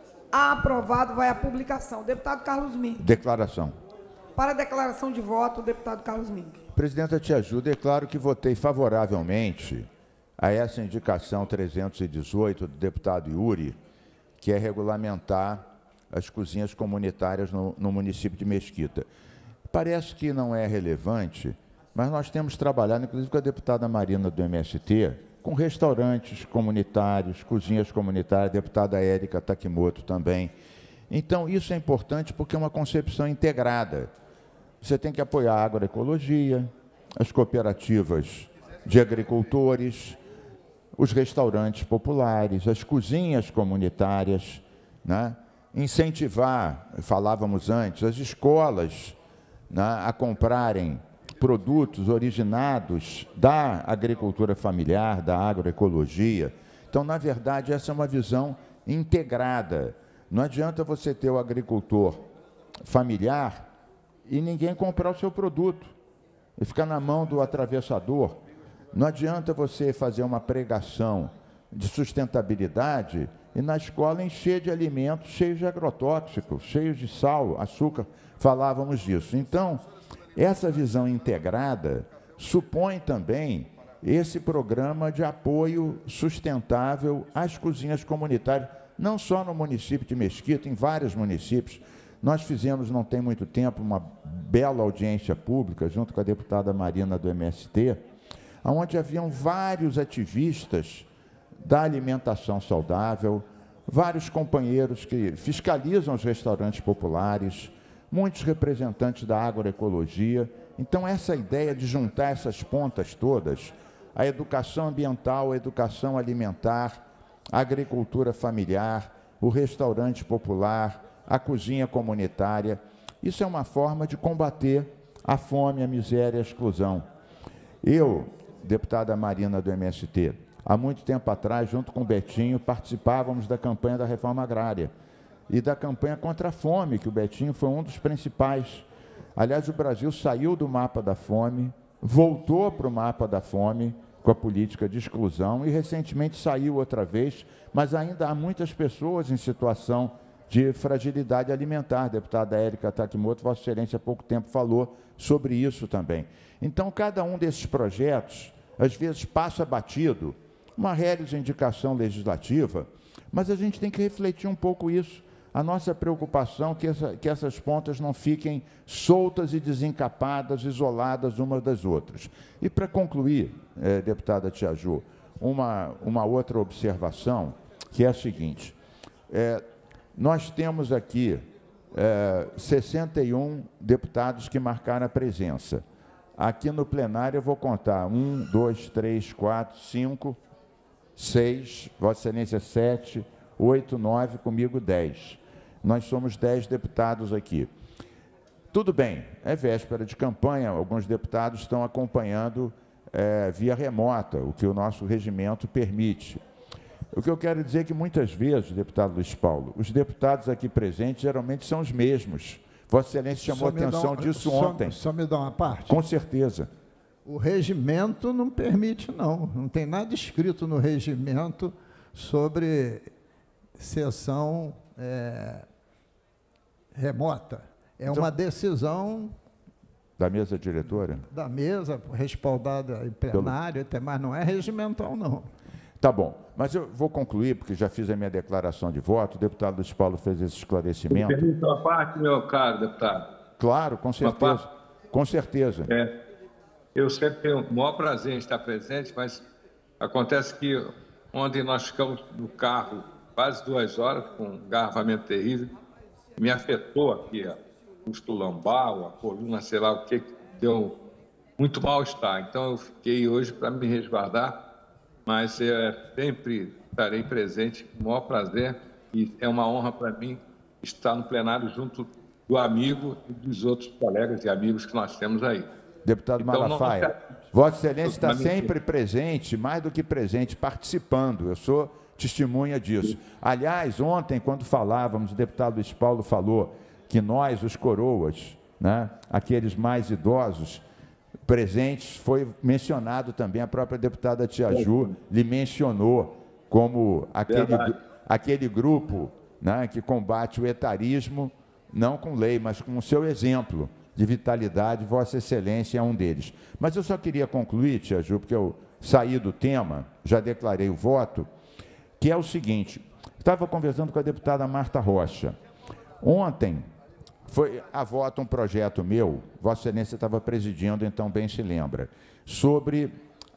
Aprovado, vai à publicação. Deputado Carlos Mink. Declaração. Para a declaração de voto, o deputado Carlos Mink. Presidenta, te ajudo. Declaro que votei favoravelmente a essa indicação 318 do deputado Yuri, que é regulamentar as cozinhas comunitárias no município de Mesquita. Parece que não é relevante, mas nós temos trabalhado, inclusive com a deputada Marina do MST, com restaurantes comunitários, cozinhas comunitárias, a deputada Érica Takimoto também. Então, isso é importante porque é uma concepção integrada. Você tem que apoiar a agroecologia, as cooperativas de agricultores, os restaurantes populares, as cozinhas comunitárias, né? Incentivar, falávamos antes, as escolas, né, a comprarem produtos originados da agricultura familiar, da agroecologia. Então, na verdade, essa é uma visão integrada. Não adianta você ter o agricultor familiar e ninguém comprar o seu produto e ficar na mão do atravessador. Não adianta você fazer uma pregação de sustentabilidade e na escola encher de alimentos cheios de agrotóxicos, cheios de sal, açúcar, falávamos disso. Então, essa visão integrada supõe também esse programa de apoio sustentável às cozinhas comunitárias, não só no município de Mesquita, em vários municípios. Nós fizemos, não tem muito tempo, uma bela audiência pública, junto com a deputada Marina do MST, onde haviam vários ativistas da alimentação saudável, vários companheiros que fiscalizam os restaurantes populares, muitos representantes da agroecologia. Então, essa ideia de juntar essas pontas todas, a educação ambiental, a educação alimentar, a agricultura familiar, o restaurante popular, a cozinha comunitária, isso é uma forma de combater a fome, a miséria e a exclusão. Eu, deputada Marina do MST, há muito tempo atrás, junto com o Betinho, participávamos da campanha da reforma agrária e da campanha contra a fome, que o Betinho foi um dos principais. Aliás, o Brasil saiu do mapa da fome, voltou para o mapa da fome com a política de exclusão e recentemente saiu outra vez, mas ainda há muitas pessoas em situação de fragilidade alimentar. A deputada Érica Takimoto, Vossa Excelência, há pouco tempo falou sobre isso também. Então, cada um desses projetos, às vezes, passa batido, uma reivindicação legislativa, mas a gente tem que refletir um pouco isso. A nossa preocupação é que essas pontas não fiquem soltas e desencapadas, isoladas umas das outras. E, para concluir, deputada Tia Ju, uma outra observação, que é a seguinte. Nós temos aqui 61 deputados que marcaram a presença. Aqui no plenário eu vou contar 1, 2, 3, 4, 5, 6, Vossa Excelência 7, 8, 9, comigo 10. Nós somos 10 deputados aqui. Tudo bem, é véspera de campanha, alguns deputados estão acompanhando via remota, o que o nosso regimento permite. O que eu quero dizer é que muitas vezes, deputado Luiz Paulo, os deputados aqui presentes geralmente são os mesmos. Vossa Excelência chamou a atenção disso ontem. Só me dá uma parte? Com certeza. O regimento não permite, não. Não tem nada escrito no regimento sobre sessão remota. É uma decisão da mesa diretora? Da mesa, respaldada em plenário, mas não é regimental, não. Tá bom, mas eu vou concluir, porque já fiz a minha declaração de voto, o deputado Luiz Paulo fez esse esclarecimento. Me permite uma parte, meu caro deputado? Claro, com certeza. Com certeza. Eu sempre tenho o maior prazer em estar presente, mas acontece que ontem nós ficamos no carro quase 2 horas, com um engarrafamento terrível, me afetou aqui o músculo lombar, a coluna, sei lá o que, deu muito mal-estar. Então, eu fiquei hoje para me resguardar, mas sempre estarei presente, com o maior prazer, e é uma honra para mim estar no plenário junto do amigo e dos outros colegas e amigos que nós temos aí. Deputado Malafaia, Vossa Excelência está sempre presente, mais do que presente, participando. Eu sou testemunha disso. Aliás, ontem, quando falávamos, o deputado Luiz Paulo falou que nós, os coroas, né, aqueles mais idosos presentes, foi mencionado também, a própria deputada Tia Ju lhe mencionou como aquele grupo, né, que combate o etarismo, não com lei, mas com o seu exemplo de vitalidade. Vossa Excelência é um deles. Mas eu só queria concluir, Tia Ju, porque eu saí do tema, já declarei o voto, que é o seguinte: estava conversando com a deputada Marta Rocha. Ontem foi a voto um projeto meu, Vossa Excelência estava presidindo, então bem se lembra, sobre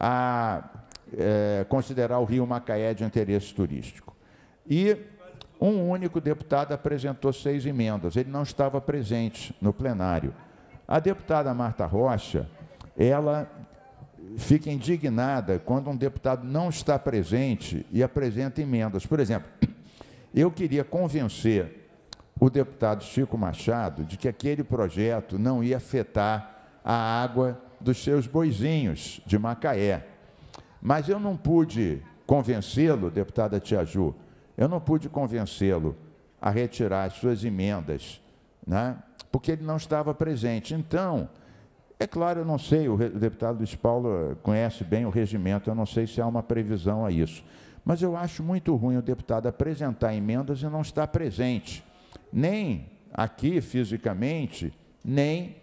considerar o Rio Macaé de interesse turístico. E um único deputado apresentou 6 emendas, ele não estava presente no plenário. A deputada Marta Rocha, ela fica indignada quando um deputado não está presente e apresenta emendas. Por exemplo, eu queria convencer o deputado Chico Machado de que aquele projeto não ia afetar a água dos seus boizinhos de Macaé. Mas eu não pude convencê-lo, deputada Tia Ju, eu não pude convencê-lo a retirar as suas emendas, né, porque ele não estava presente. Então, é claro, eu não sei, o deputado Luiz Paulo conhece bem o regimento, eu não sei se há uma previsão a isso. Mas eu acho muito ruim o deputado apresentar emendas e não estar presente, nem aqui fisicamente, nem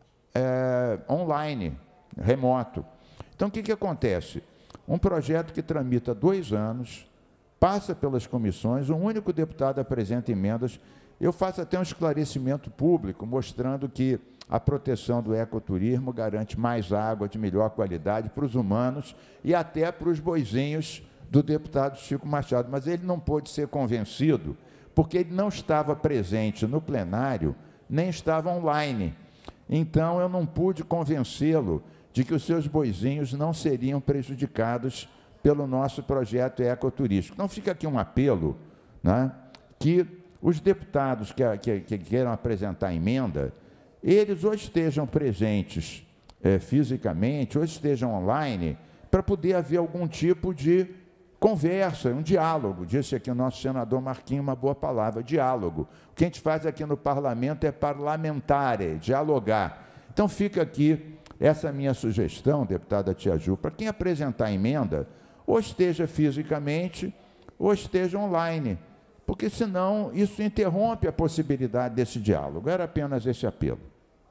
online, remoto. Então, o que acontece? Um projeto que tramita 2 anos, passa pelas comissões, um único deputado apresenta emendas. Eu faço até um esclarecimento público, mostrando que a proteção do ecoturismo garante mais água de melhor qualidade para os humanos e até para os boizinhos do deputado Chico Machado. Mas ele não pôde ser convencido, porque ele não estava presente no plenário, nem estava online. Então, eu não pude convencê-lo de que os seus boizinhos não seriam prejudicados pelo nosso projeto ecoturístico. Então, fica aqui um apelo, né, que os deputados que queiram apresentar emenda, eles ou estejam presentes fisicamente, ou estejam online, para poder haver algum tipo de conversa, um diálogo. Disse aqui o nosso senador Marquinhos uma boa palavra, diálogo. O que a gente faz aqui no parlamento é parlamentar, é dialogar. Então, fica aqui essa minha sugestão, deputada Tia Ju, para quem apresentar emenda, ou esteja fisicamente, ou esteja online, porque senão isso interrompe a possibilidade desse diálogo. Era apenas esse apelo.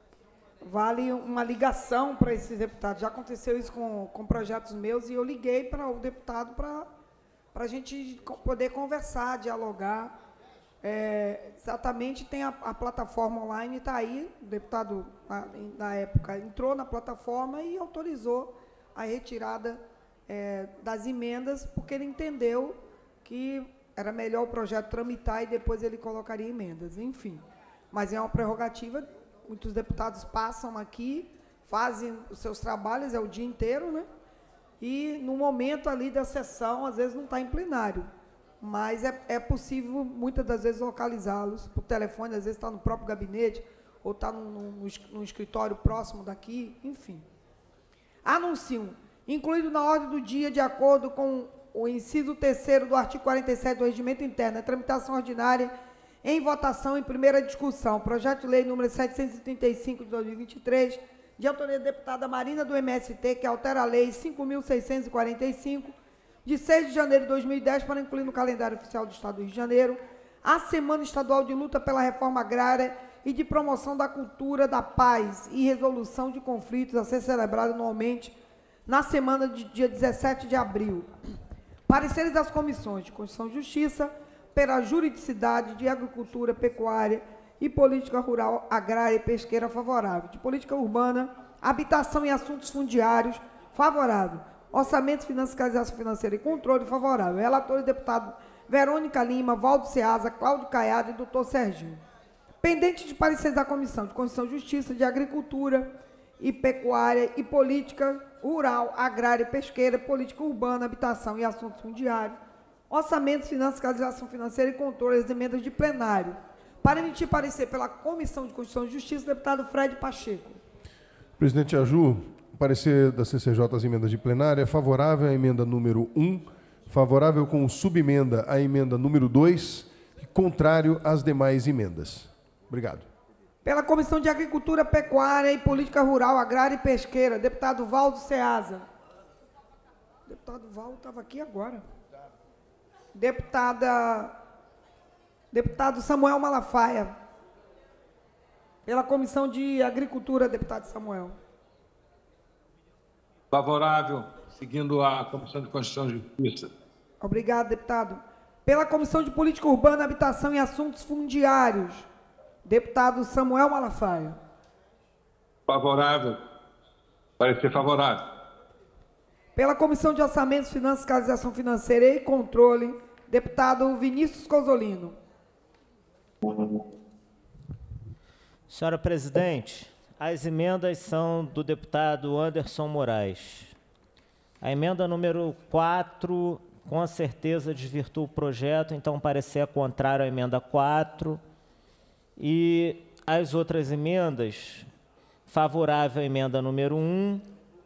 Vale uma ligação para esses deputados. Já aconteceu isso com projetos meus e eu liguei para o deputado para a gente poder conversar, dialogar. Exatamente, tem a plataforma online, está aí, o deputado, na época, entrou na plataforma e autorizou a retirada das emendas, porque ele entendeu que era melhor o projeto tramitar e depois ele colocaria emendas, enfim. Mas é uma prerrogativa, muitos deputados passam aqui, fazem os seus trabalhos, é o dia inteiro, né? E no momento ali da sessão, às vezes não está em plenário, mas é possível, muitas das vezes, localizá-los por telefone, às vezes está no próprio gabinete, ou está num escritório próximo daqui, enfim. Anuncio, incluído na ordem do dia, de acordo com o inciso 3º do artigo 47 do Regimento Interno, a tramitação ordinária em votação em primeira discussão, projeto de lei número 735 de 2023, de autoria da deputada Marina do MST, que altera a lei 5.645, de 6 de janeiro de 2010, para incluir no calendário oficial do Estado do Rio de Janeiro a Semana Estadual de Luta pela Reforma Agrária e de Promoção da Cultura da Paz e Resolução de Conflitos, a ser celebrada anualmente na semana de dia 17 de abril. Pareceres das comissões de Constituição e Justiça, pela Juridicidade, de Agricultura, Pecuária e Política Rural, Agrária e Pesqueira, favorável. De Política Urbana, Habitação e Assuntos Fundiários, favorável. Orçamentos, Fiscalização Financeira e Controle, favorável. Relatores, deputado Verônica Lima, Valdo Ceasa, Cláudio Caiado e doutor Serginho. Pendente de pareceres da Comissão de Constituição e Justiça, de Agricultura e Pecuária e Política Rural, Agrária e Pesqueira, Política Urbana, Habitação e Assuntos Fundiários, Orçamentos, Fiscalização Financeira e Controle, as emendas de plenário. Para emitir parecer pela Comissão de Constituição e Justiça, deputado Fred Pacheco. Presidente Aju, o parecer da CCJ às emendas de plenária é favorável à emenda número 1, favorável com subemenda à emenda número 2 e contrário às demais emendas. Obrigado. Pela Comissão de Agricultura, Pecuária e Política Rural, Agrária e Pesqueira, deputado Valdo Ceasa. Deputado Valdo estava aqui agora. Deputado Samuel Malafaia. Pela Comissão de Agricultura, deputado Samuel. Favorável, seguindo a Comissão de Constituição e Justiça. Obrigado, deputado. Pela Comissão de Política Urbana, Habitação e Assuntos Fundiários, deputado Samuel Malafaia. Favorável. Parecer favorável. Pela Comissão de Orçamentos, Finanças, Fiscalização Financeira e Controle, deputado Vinícius Cozzolino. Senhora presidente, as emendas são do deputado Anderson Moraes. A emenda número 4, com certeza, desvirtua o projeto, então parecer contrário à emenda 4. E as outras emendas, favorável à emenda número 1.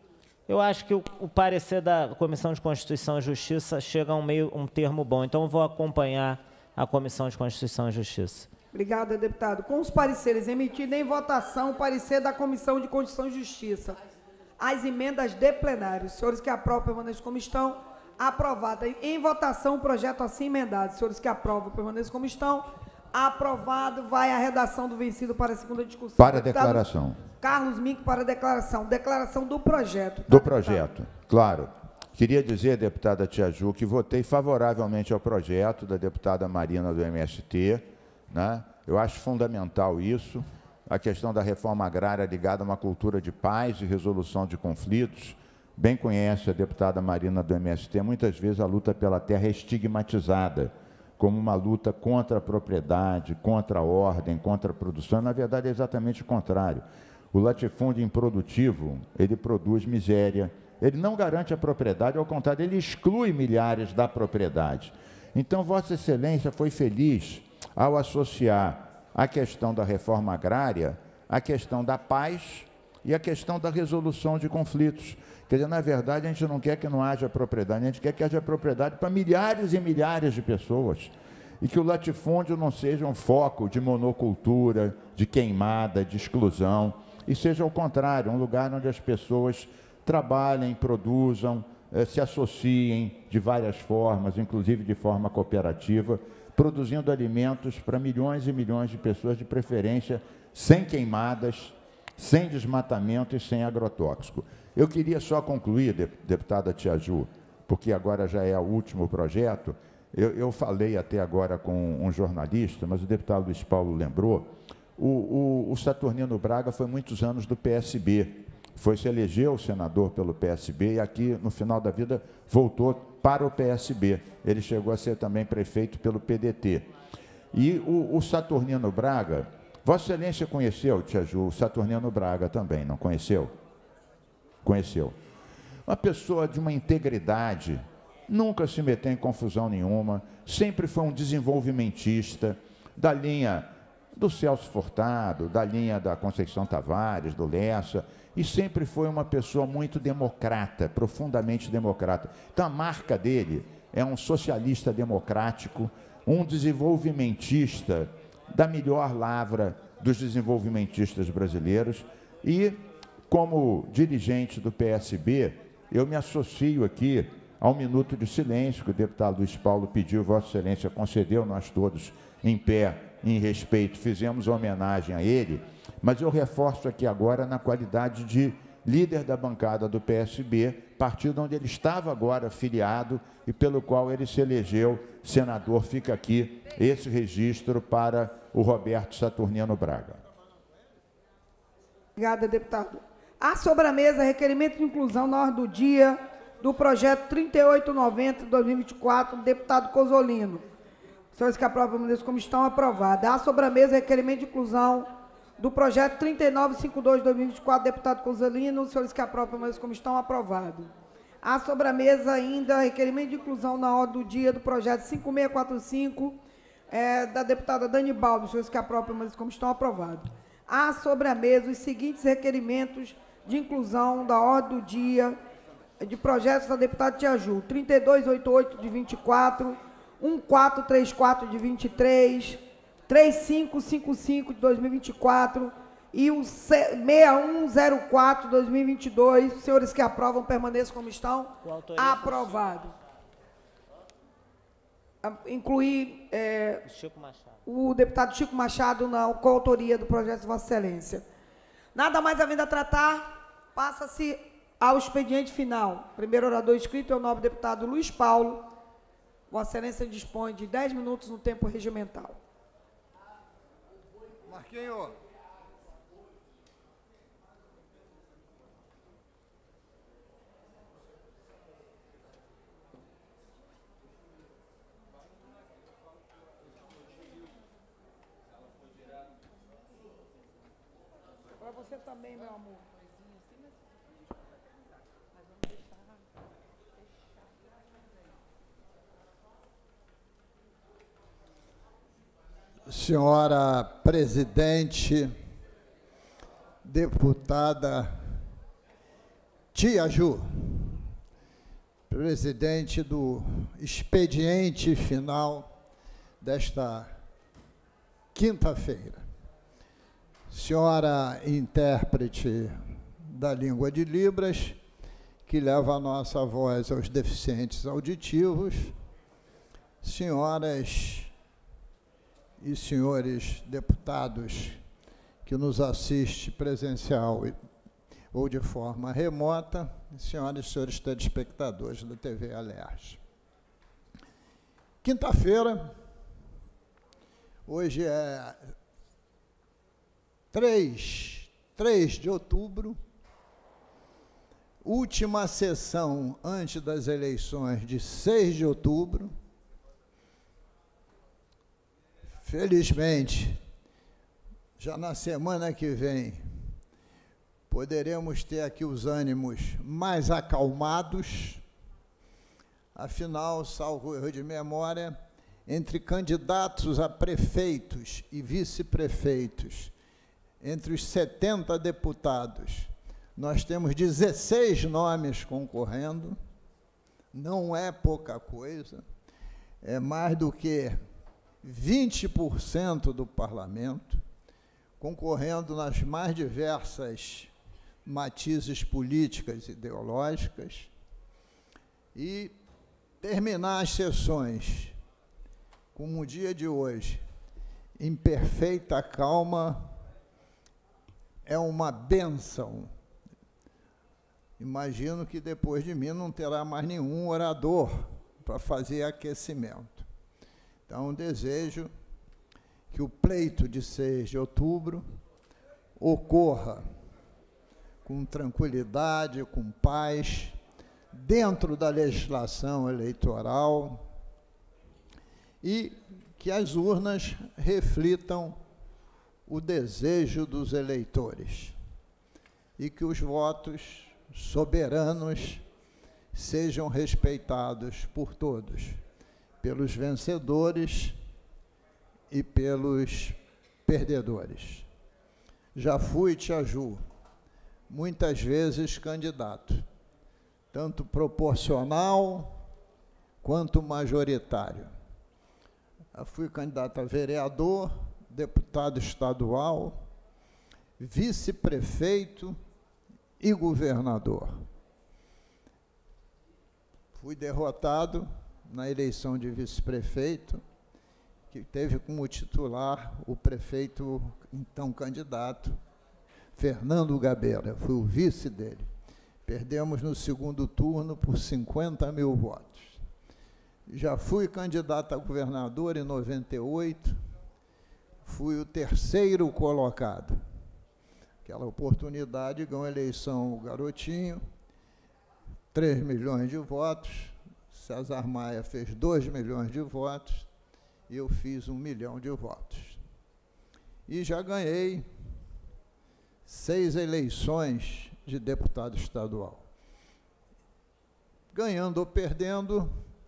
Eu acho que o parecer da Comissão de Constituição e Justiça chega a um termo bom, então eu vou acompanhar a Comissão de Constituição e Justiça. Obrigada, deputado. Com os pareceres emitidos em votação, o parecer da Comissão de Constituição e Justiça. As emendas de plenário. Os senhores que aprovam, permaneçam como estão. Aprovada. Em votação, o projeto assim emendado. Os senhores que aprovam, permaneçam como estão. Aprovado. Vai a redação do vencido para a segunda discussão. Para a declaração. Carlos Mink para a declaração. Declaração do projeto. Do projeto, claro. Queria dizer, deputada Tia Ju, que votei favoravelmente ao projeto da deputada Marina do MST, né? Eu acho fundamental isso, a questão da reforma agrária ligada a uma cultura de paz e resolução de conflitos. Bem conhece a deputada Marina do MST, muitas vezes a luta pela terra é estigmatizada como uma luta contra a propriedade, contra a ordem, contra a produção. Na verdade, é exatamente o contrário. O latifúndio improdutivo, ele produz miséria, ele não garante a propriedade, ao contrário, ele exclui milhares da propriedade. Então, Vossa Excelência foi feliz ao associar a questão da reforma agrária, a questão da paz e a questão da resolução de conflitos. Quer dizer, na verdade, a gente não quer que não haja propriedade, a gente quer que haja propriedade para milhares e milhares de pessoas. E que o latifúndio não seja um foco de monocultura, de queimada, de exclusão, e seja ao contrário, um lugar onde as pessoas trabalhem, produzam, se associem de várias formas, inclusive de forma cooperativa, produzindo alimentos para milhões e milhões de pessoas, de preferência sem queimadas, sem desmatamento e sem agrotóxico. Eu queria só concluir, deputada Tia Ju, porque agora já é o último projeto. Eu falei até agora com um jornalista, mas o deputado Luiz Paulo lembrou, o Saturnino Braga foi muitos anos do PSB, se elegeu senador pelo PSB e aqui, no final da vida, voltou para o PSB. Ele chegou a ser também prefeito pelo PDT. E o Saturnino Braga, Vossa Excelência conheceu, Tia Ju, o Saturnino Braga também, não conheceu? Conheceu. Uma pessoa de uma integridade, nunca se meteu em confusão nenhuma, sempre foi um desenvolvimentista, da linha do Celso Furtado, da linha da Conceição Tavares, do Lessa, e sempre foi uma pessoa muito democrata, profundamente democrata. Então, a marca dele é um socialista democrático, um desenvolvimentista da melhor lavra dos desenvolvimentistas brasileiros. E, como dirigente do PSB, eu me associo aqui ao minuto de silêncio que o deputado Luiz Paulo pediu, Vossa Excelência concedeu, nós todos em pé, em respeito, fizemos homenagem a ele, mas eu reforço aqui agora na qualidade de líder da bancada do PSB, partido onde ele estava agora filiado e pelo qual ele se elegeu senador. Fica aqui esse registro para o Roberto Saturnino Braga. Obrigada, deputado. Há sobre a mesa requerimento de inclusão na ordem do dia do projeto 3890 de 2024, do deputado Cozzolino. Senhores que aprovam como estão, aprovados. Há sobre a mesa requerimento de inclusão do projeto 3952 de 2024, deputado Cozzolino. Senhores que aprovam como estão, aprovados. Há sobre a mesa ainda requerimento de inclusão na ordem do dia do projeto 5645, da deputada Dani Baldo. Senhores que aprovam como estão, aprovados. Há sobre a mesa os seguintes requerimentos de inclusão da ordem do dia de projetos da deputada Tia Ju: 3288 de 24, 1434 de 23, 3555 de 2024 e o 6104 de 2022. Os senhores que aprovam permaneçam como estão. Aprovado. Incluir o deputado Chico Machado na coautoria do projeto de Vossa Excelência. Nada mais havendo a tratar, passa-se ao expediente final. Primeiro orador inscrito é o nobre deputado Luiz Paulo. Vossa Excelência dispõe de 10 minutos no tempo regimental. Marquinho. Para você também, meu amor. Senhora presidente, deputada Tia Ju, presidente do expediente final desta quinta-feira. Senhora intérprete da língua de Libras, que leva a nossa voz aos deficientes auditivos, senhoras e senhores deputados que nos assistem presencial ou de forma remota, senhoras e senhores telespectadores da TV Alerj. Quinta-feira, hoje é 3 de outubro, última sessão antes das eleições de 6 de outubro. Felizmente, já na semana que vem, poderemos ter aqui os ânimos mais acalmados. Afinal, salvo erro de memória, entre candidatos a prefeitos e vice-prefeitos, entre os 70 deputados, nós temos 16 nomes concorrendo. Não é pouca coisa, é mais do que 20% do parlamento, concorrendo nas mais diversas matizes políticas e ideológicas, e terminar as sessões, como o dia de hoje, em perfeita calma, é uma bênção. Imagino que depois de mim não terá mais nenhum orador para fazer aquecimento. Então, desejo que o pleito de 6 de outubro ocorra com tranquilidade, com paz, dentro da legislação eleitoral, e que as urnas reflitam o desejo dos eleitores e que os votos soberanos sejam respeitados por todos, pelos vencedores e pelos perdedores. Já fui, Tia Ju, muitas vezes candidato, tanto proporcional quanto majoritário. Já fui candidato a vereador, deputado estadual, vice-prefeito e governador. Fui derrotado na eleição de vice-prefeito, que teve como titular o prefeito, então candidato, Fernando Gabeira. Fui o vice dele. Perdemos no segundo turno por 50 mil votos. Já fui candidato a governador em 98, fui o terceiro colocado. Aquela oportunidade, ganhou a eleição o Garotinho, 3 milhões de votos, César Maia fez 2 milhões de votos, e eu fiz 1 milhão de votos. E já ganhei 6 eleições de deputado estadual. Ganhando ou perdendo,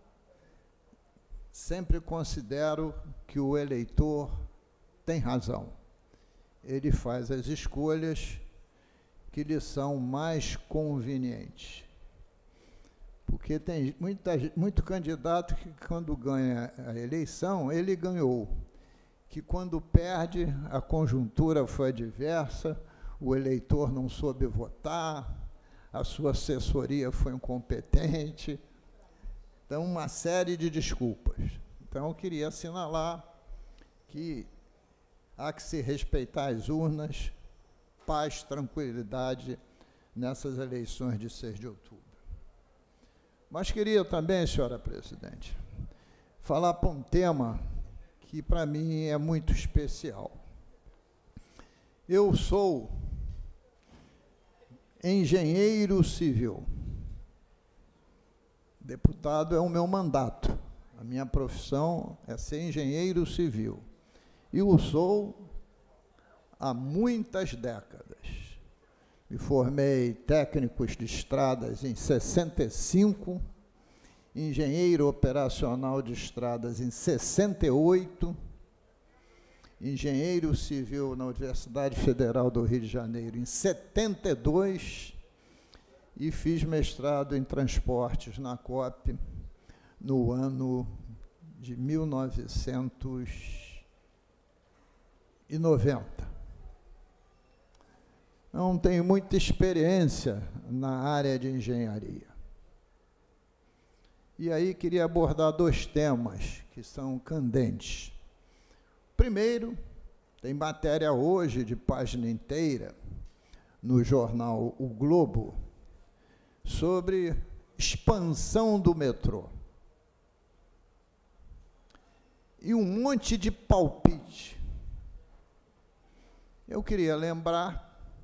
sempre considero que o eleitor tem razão. Ele faz as escolhas que lhe são mais convenientes. Porque tem muito candidato que, quando ganha a eleição, ele ganhou. que quando perde, a conjuntura foi adversa, o eleitor não soube votar, a sua assessoria foi incompetente. Então, uma série de desculpas. Então, eu queria assinalar que há que se respeitar as urnas, paz, tranquilidade nessas eleições de 6 de outubro. Mas queria também, senhora presidente, falar para um tema que para mim é muito especial. Eu sou engenheiro civil. Deputado é o meu mandato. A minha profissão é ser engenheiro civil. E o sou há muitas décadas. Me formei técnico de estradas em 65, engenheiro operacional de estradas em 68, engenheiro civil na Universidade Federal do Rio de Janeiro em 72 e fiz mestrado em transportes na COP no ano de 1990. Não tenho muita experiência na área de engenharia. E aí queria abordar 2 temas que são candentes. Primeiro, tem matéria hoje de página inteira no jornal O Globo sobre expansão do metrô. E um monte de palpite. Eu queria lembrar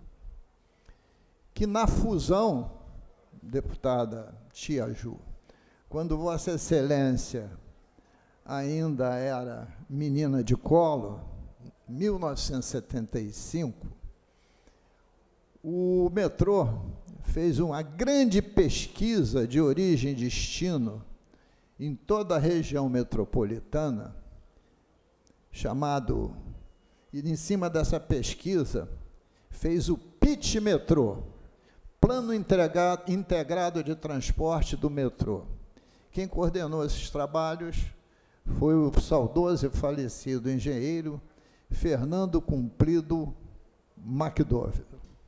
que na fusão, deputada Tia Ju, quando Vossa Excelência ainda era menina de colo, 1975, o metrô fez uma grande pesquisa de origem e destino em toda a região metropolitana, e em cima dessa pesquisa, fez o PIT Metrô, Plano Integrado de Transporte do Metrô. Quem coordenou esses trabalhos foi o saudoso e falecido engenheiro Fernando Cumprido McDowell.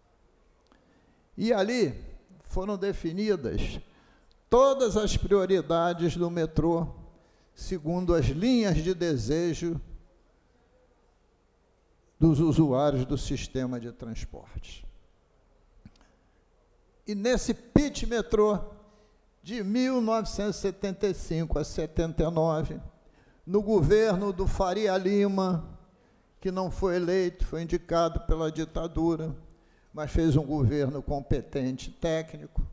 E ali foram definidas todas as prioridades do metrô, segundo as linhas de desejo dos usuários do sistema de transporte. E nesse PIT Metrô, de 1975 a 79, no governo do Faria Lima, que não foi eleito, foi indicado pela ditadura, mas fez um governo competente, técnico,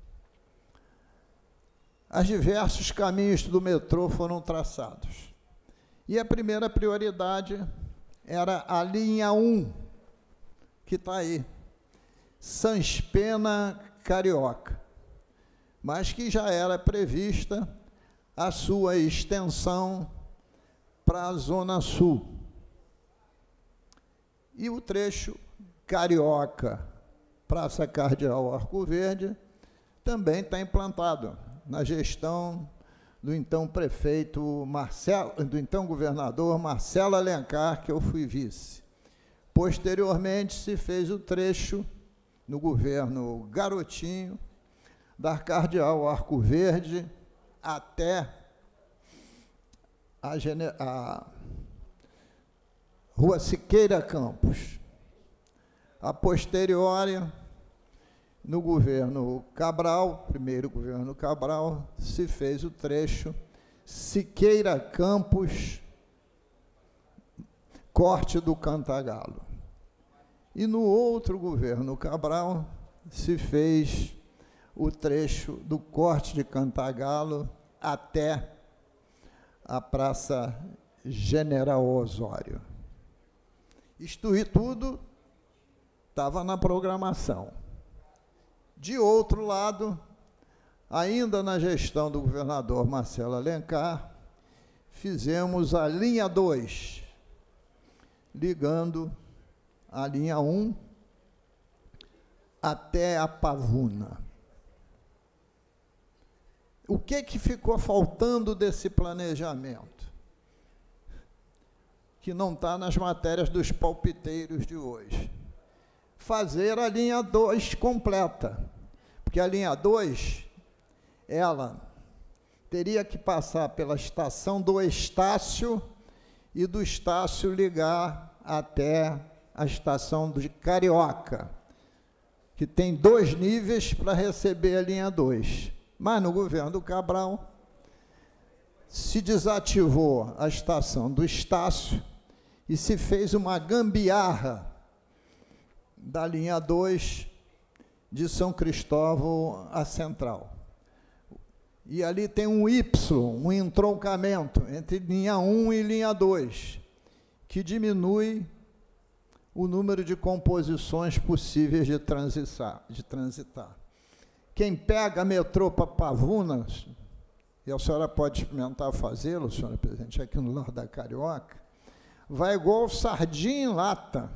os diversos caminhos do metrô foram traçados. E a primeira prioridade era a linha 1, que está aí, Sans Pena Carioca, mas que já era prevista a sua extensão para a Zona Sul. E o trecho Carioca, Praça Cardeal Arco Verde, também está implantado na gestão do então prefeito do então governador Marcelo Alencar, que eu fui vice. Posteriormente, se fez o trecho, no governo Garotinho, da Cardeal Arco Verde até a Rua Siqueira Campos. A posteriori, no governo Cabral, primeiro governo Cabral, se fez o trecho Siqueira Campos, corte do Cantagalo. E no outro governo Cabral se fez o trecho do corte de Cantagalo até a Praça General Osório. Isto e tudo estava na programação. De outro lado, ainda na gestão do governador Marcelo Alencar, fizemos a linha 2, ligando a linha 1 até a Pavuna. O que ficou faltando desse planejamento? que não está nas matérias dos palpiteiros de hoje. Fazer a linha 2 completa, porque a linha 2, ela teria que passar pela estação do Estácio e do Estácio ligar até a estação de Carioca, que tem 2 níveis para receber a linha 2. Mas no governo do Cabral se desativou a estação do Estácio e se fez uma gambiarra da linha 2 de São Cristóvão à Central. E ali tem um Y, um entroncamento entre linha 1 e linha 2, que diminui o número de composições possíveis de transitar. Quem pega metrô para Pavunas, e a senhora pode experimentar fazê-lo, senhora presidente, aqui no Largo da Carioca, vai igual sardinha em lata,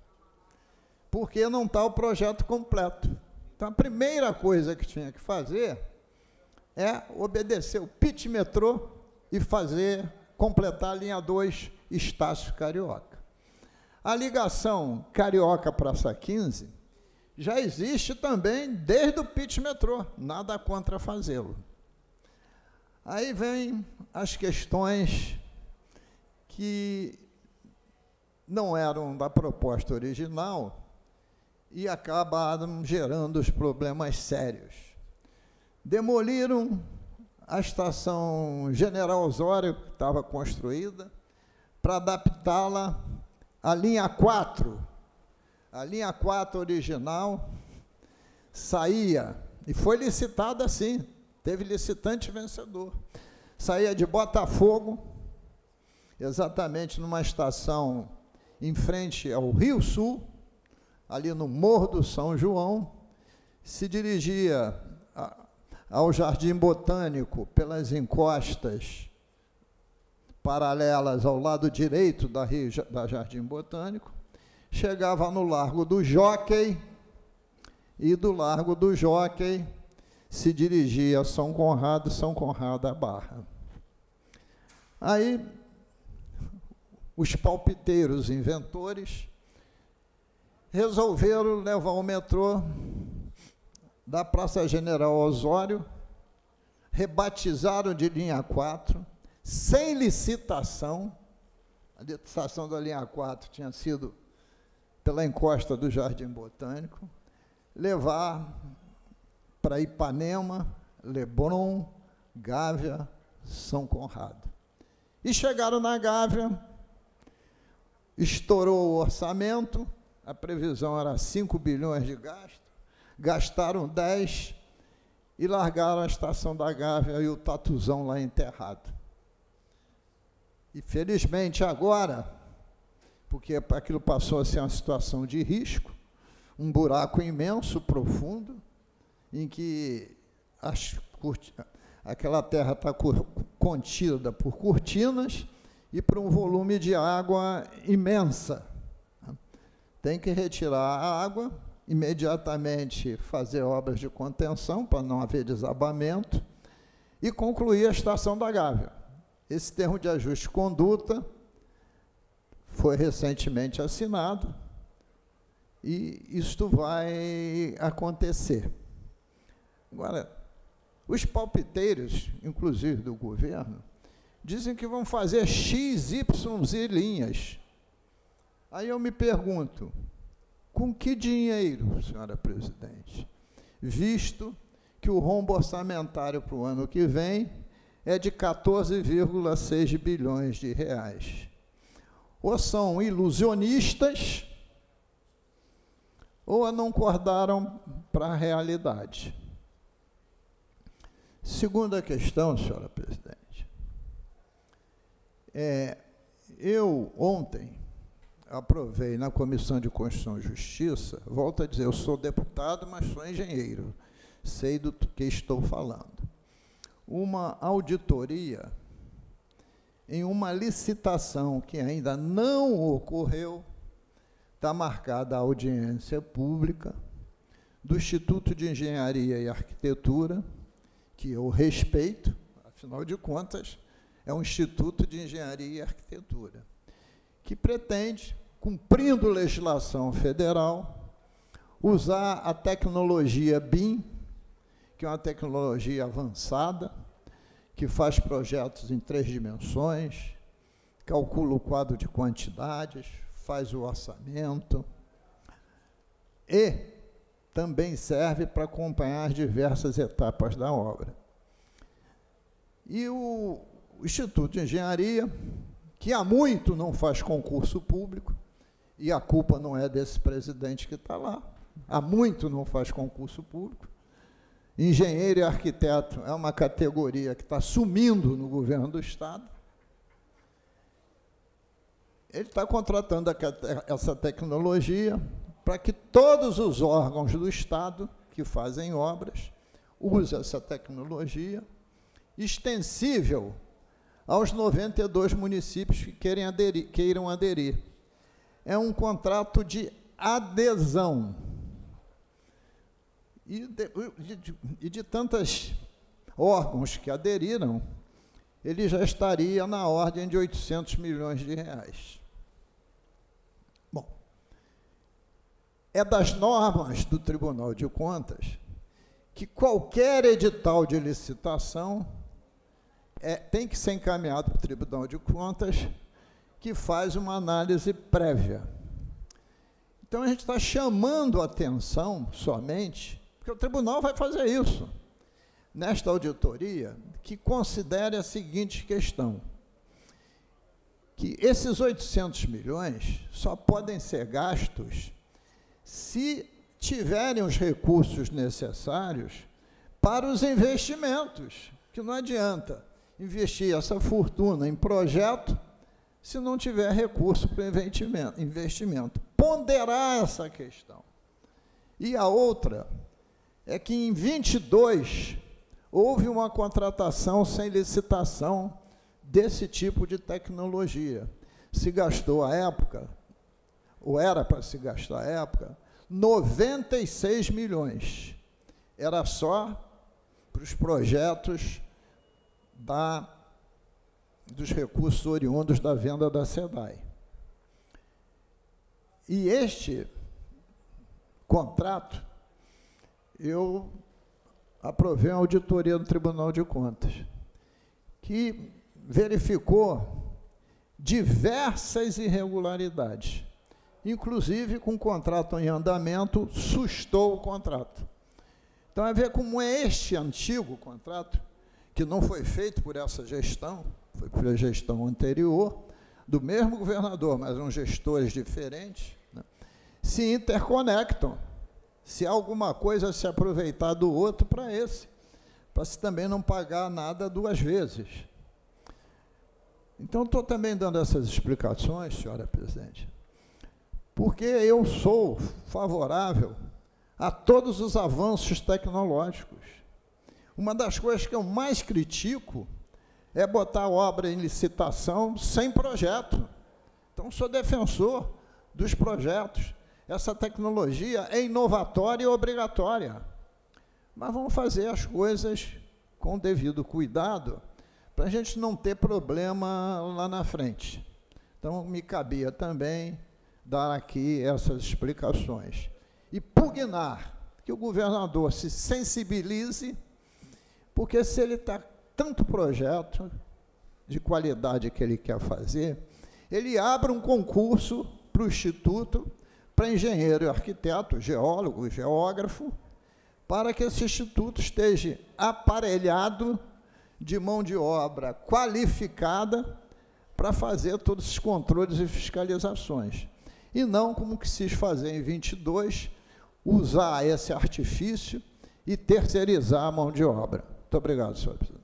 porque não está o projeto completo. Então, a primeira coisa que tinha que fazer é obedecer o PIT metrô e completar a linha 2, Estácio Carioca. A ligação Carioca-Praça 15 já existe também desde o PIT metrô, nada contra fazê-lo. Aí vem as questões que não eram da proposta original e acabaram gerando os problemas sérios. Demoliram a estação General Osório, que estava construída, para adaptá-la à linha 4. A linha 4 original saía, e foi licitada assim, teve licitante vencedor. Saía de Botafogo, exatamente numa estação em frente ao Rio Sul, ali no Morro do São João, se dirigia ao Jardim Botânico pelas encostas paralelas ao lado direito da Jardim Botânico, chegava no Largo do Jockey, e do Largo do Jockey se dirigia a São Conrado à Barra. Aí, os palpiteiros inventores resolveram levar o metrô da Praça General Osório, rebatizaram de linha 4, sem licitação. A licitação da linha 4 tinha sido pela encosta do Jardim Botânico, levar para Ipanema, Leblon, Gávea, São Conrado. E chegaram na Gávea, estourou o orçamento, a previsão era 5 bilhões de gasto, gastaram 10 e largaram a estação da Gávea e o Tatuzão lá enterrado. E, felizmente, agora, porque aquilo passou a ser uma situação de risco, um buraco imenso, profundo, em que aquela terra está contida por cortinas e por um volume de água imensa. Tem que retirar a água, imediatamente fazer obras de contenção para não haver desabamento e concluir a estação da Gávea. Esse termo de ajuste de conduta foi recentemente assinado e isto vai acontecer. Agora, os palpiteiros, inclusive do governo, dizem que vão fazer X, Y e linhas. Aí eu me pergunto, com que dinheiro, senhora presidente? Visto que o rombo orçamentário para o ano que vem é de 14,6 bilhões de reais. Ou são ilusionistas, ou não acordaram para a realidade. Segunda questão, senhora presidente. Eu, ontem, aprovei na Comissão de Constituição e Justiça, volto a dizer, eu sou deputado, mas sou engenheiro, sei do que estou falando. Uma auditoria em uma licitação que ainda não ocorreu, está marcada a audiência pública do Instituto de Engenharia e Arquitetura, que eu respeito, afinal de contas, é um Instituto de Engenharia e Arquitetura, que pretende, cumprindo legislação federal, usar a tecnologia BIM, que é uma tecnologia avançada, que faz projetos em 3 dimensões, calcula o quadro de quantidades, faz o orçamento e também serve para acompanhar as diversas etapas da obra. E o Instituto de Engenharia, que há muito não faz concurso público, e a culpa não é desse presidente que está lá, há muito não faz concurso público. Engenheiro e arquiteto é uma categoria que está sumindo no governo do Estado. Ele está contratando essa tecnologia para que todos os órgãos do Estado que fazem obras usem essa tecnologia, extensível aos 92 municípios que queiram aderir. É um contrato de adesão. E de tantos órgãos que aderiram, ele já estaria na ordem de 800 milhões de reais. Bom, é das normas do Tribunal de Contas que qualquer edital de licitação tem que ser encaminhado para o Tribunal de Contas, que faz uma análise prévia. Então, a gente está chamando a atenção somente, porque o tribunal vai fazer isso, nesta auditoria, que considere a seguinte questão, que esses 800 milhões só podem ser gastos se tiverem os recursos necessários para os investimentos, que não adianta investir essa fortuna em projeto se não tiver recurso para investimento. Ponderar essa questão. E a outra é que em 22 houve uma contratação sem licitação desse tipo de tecnologia. Se gastou à época, ou era para se gastar à época, 96 milhões. Era só para os projetos dos recursos oriundos da venda da SEDAI. E este contrato, eu aprovei uma auditoria do Tribunal de Contas, que verificou diversas irregularidades, inclusive com o contrato em andamento, sustou o contrato. Então, é ver como é este antigo contrato, que não foi feito por essa gestão, foi por a gestão anterior, do mesmo governador, mas uns gestores diferentes, né, se interconectam, se há alguma coisa a se aproveitar do outro para esse, para se também não pagar nada 2 vezes. Então, estou também dando essas explicações, senhora presidente, porque eu sou favorável a todos os avanços tecnológicos. Uma das coisas que eu mais critico é botar a obra em licitação sem projeto. Então, sou defensor dos projetos. Essa tecnologia é inovatória e obrigatória. Mas vamos fazer as coisas com o devido cuidado, para a gente não ter problema lá na frente. Então, me cabia também dar aqui essas explicações. E pugnar que o governador se sensibilize, porque se ele está tanto projeto de qualidade que ele quer fazer, ele abre um concurso para o Instituto, para engenheiro, arquiteto, geólogo, geógrafo, para que esse instituto esteja aparelhado de mão de obra qualificada para fazer todos esses controles e fiscalizações. E não como que se fazer em 22, usar esse artifício e terceirizar a mão de obra. Muito obrigado, senhor presidente.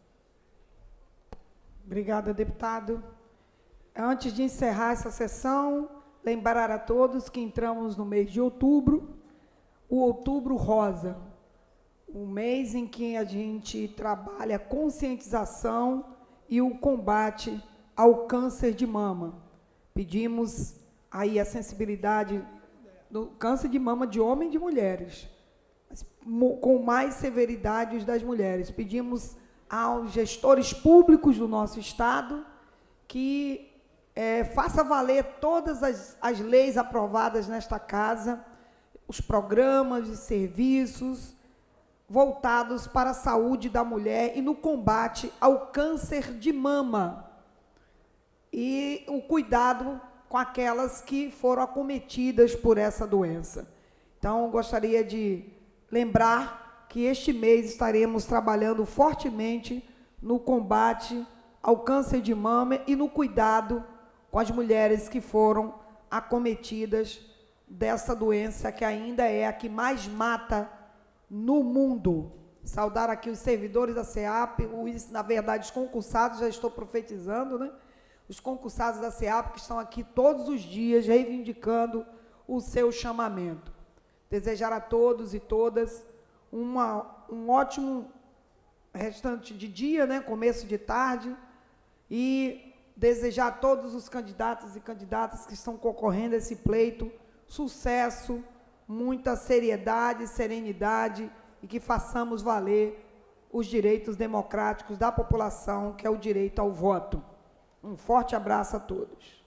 Obrigada, deputado. Antes de encerrar essa sessão, lembrar a todos que entramos no mês de outubro, o Outubro Rosa, o mês em que a gente trabalha a conscientização e o combate ao câncer de mama. Pedimos aí a sensibilidade do câncer de mama de homens e de mulheres, com mais severidade os das mulheres. Pedimos aos gestores públicos do nosso Estado que faça valer todas as leis aprovadas nesta casa, os programas e serviços voltados para a saúde da mulher e no combate ao câncer de mama e o cuidado com aquelas que foram acometidas por essa doença. Então, gostaria de lembrar que este mês estaremos trabalhando fortemente no combate ao câncer de mama e no cuidado com as mulheres que foram acometidas dessa doença, que ainda é a que mais mata no mundo. Saudar aqui os servidores da SEAP, na verdade, os concursados, já estou profetizando, né? Os concursados da SEAP que estão aqui todos os dias reivindicando o seu chamamento. Desejar a todos e todas um ótimo restante de dia, né? Começo de tarde, e desejar a todos os candidatos e candidatas que estão concorrendo a esse pleito sucesso, muita seriedade, serenidade, e que façamos valer os direitos democráticos da população, que é o direito ao voto. Um forte abraço a todos.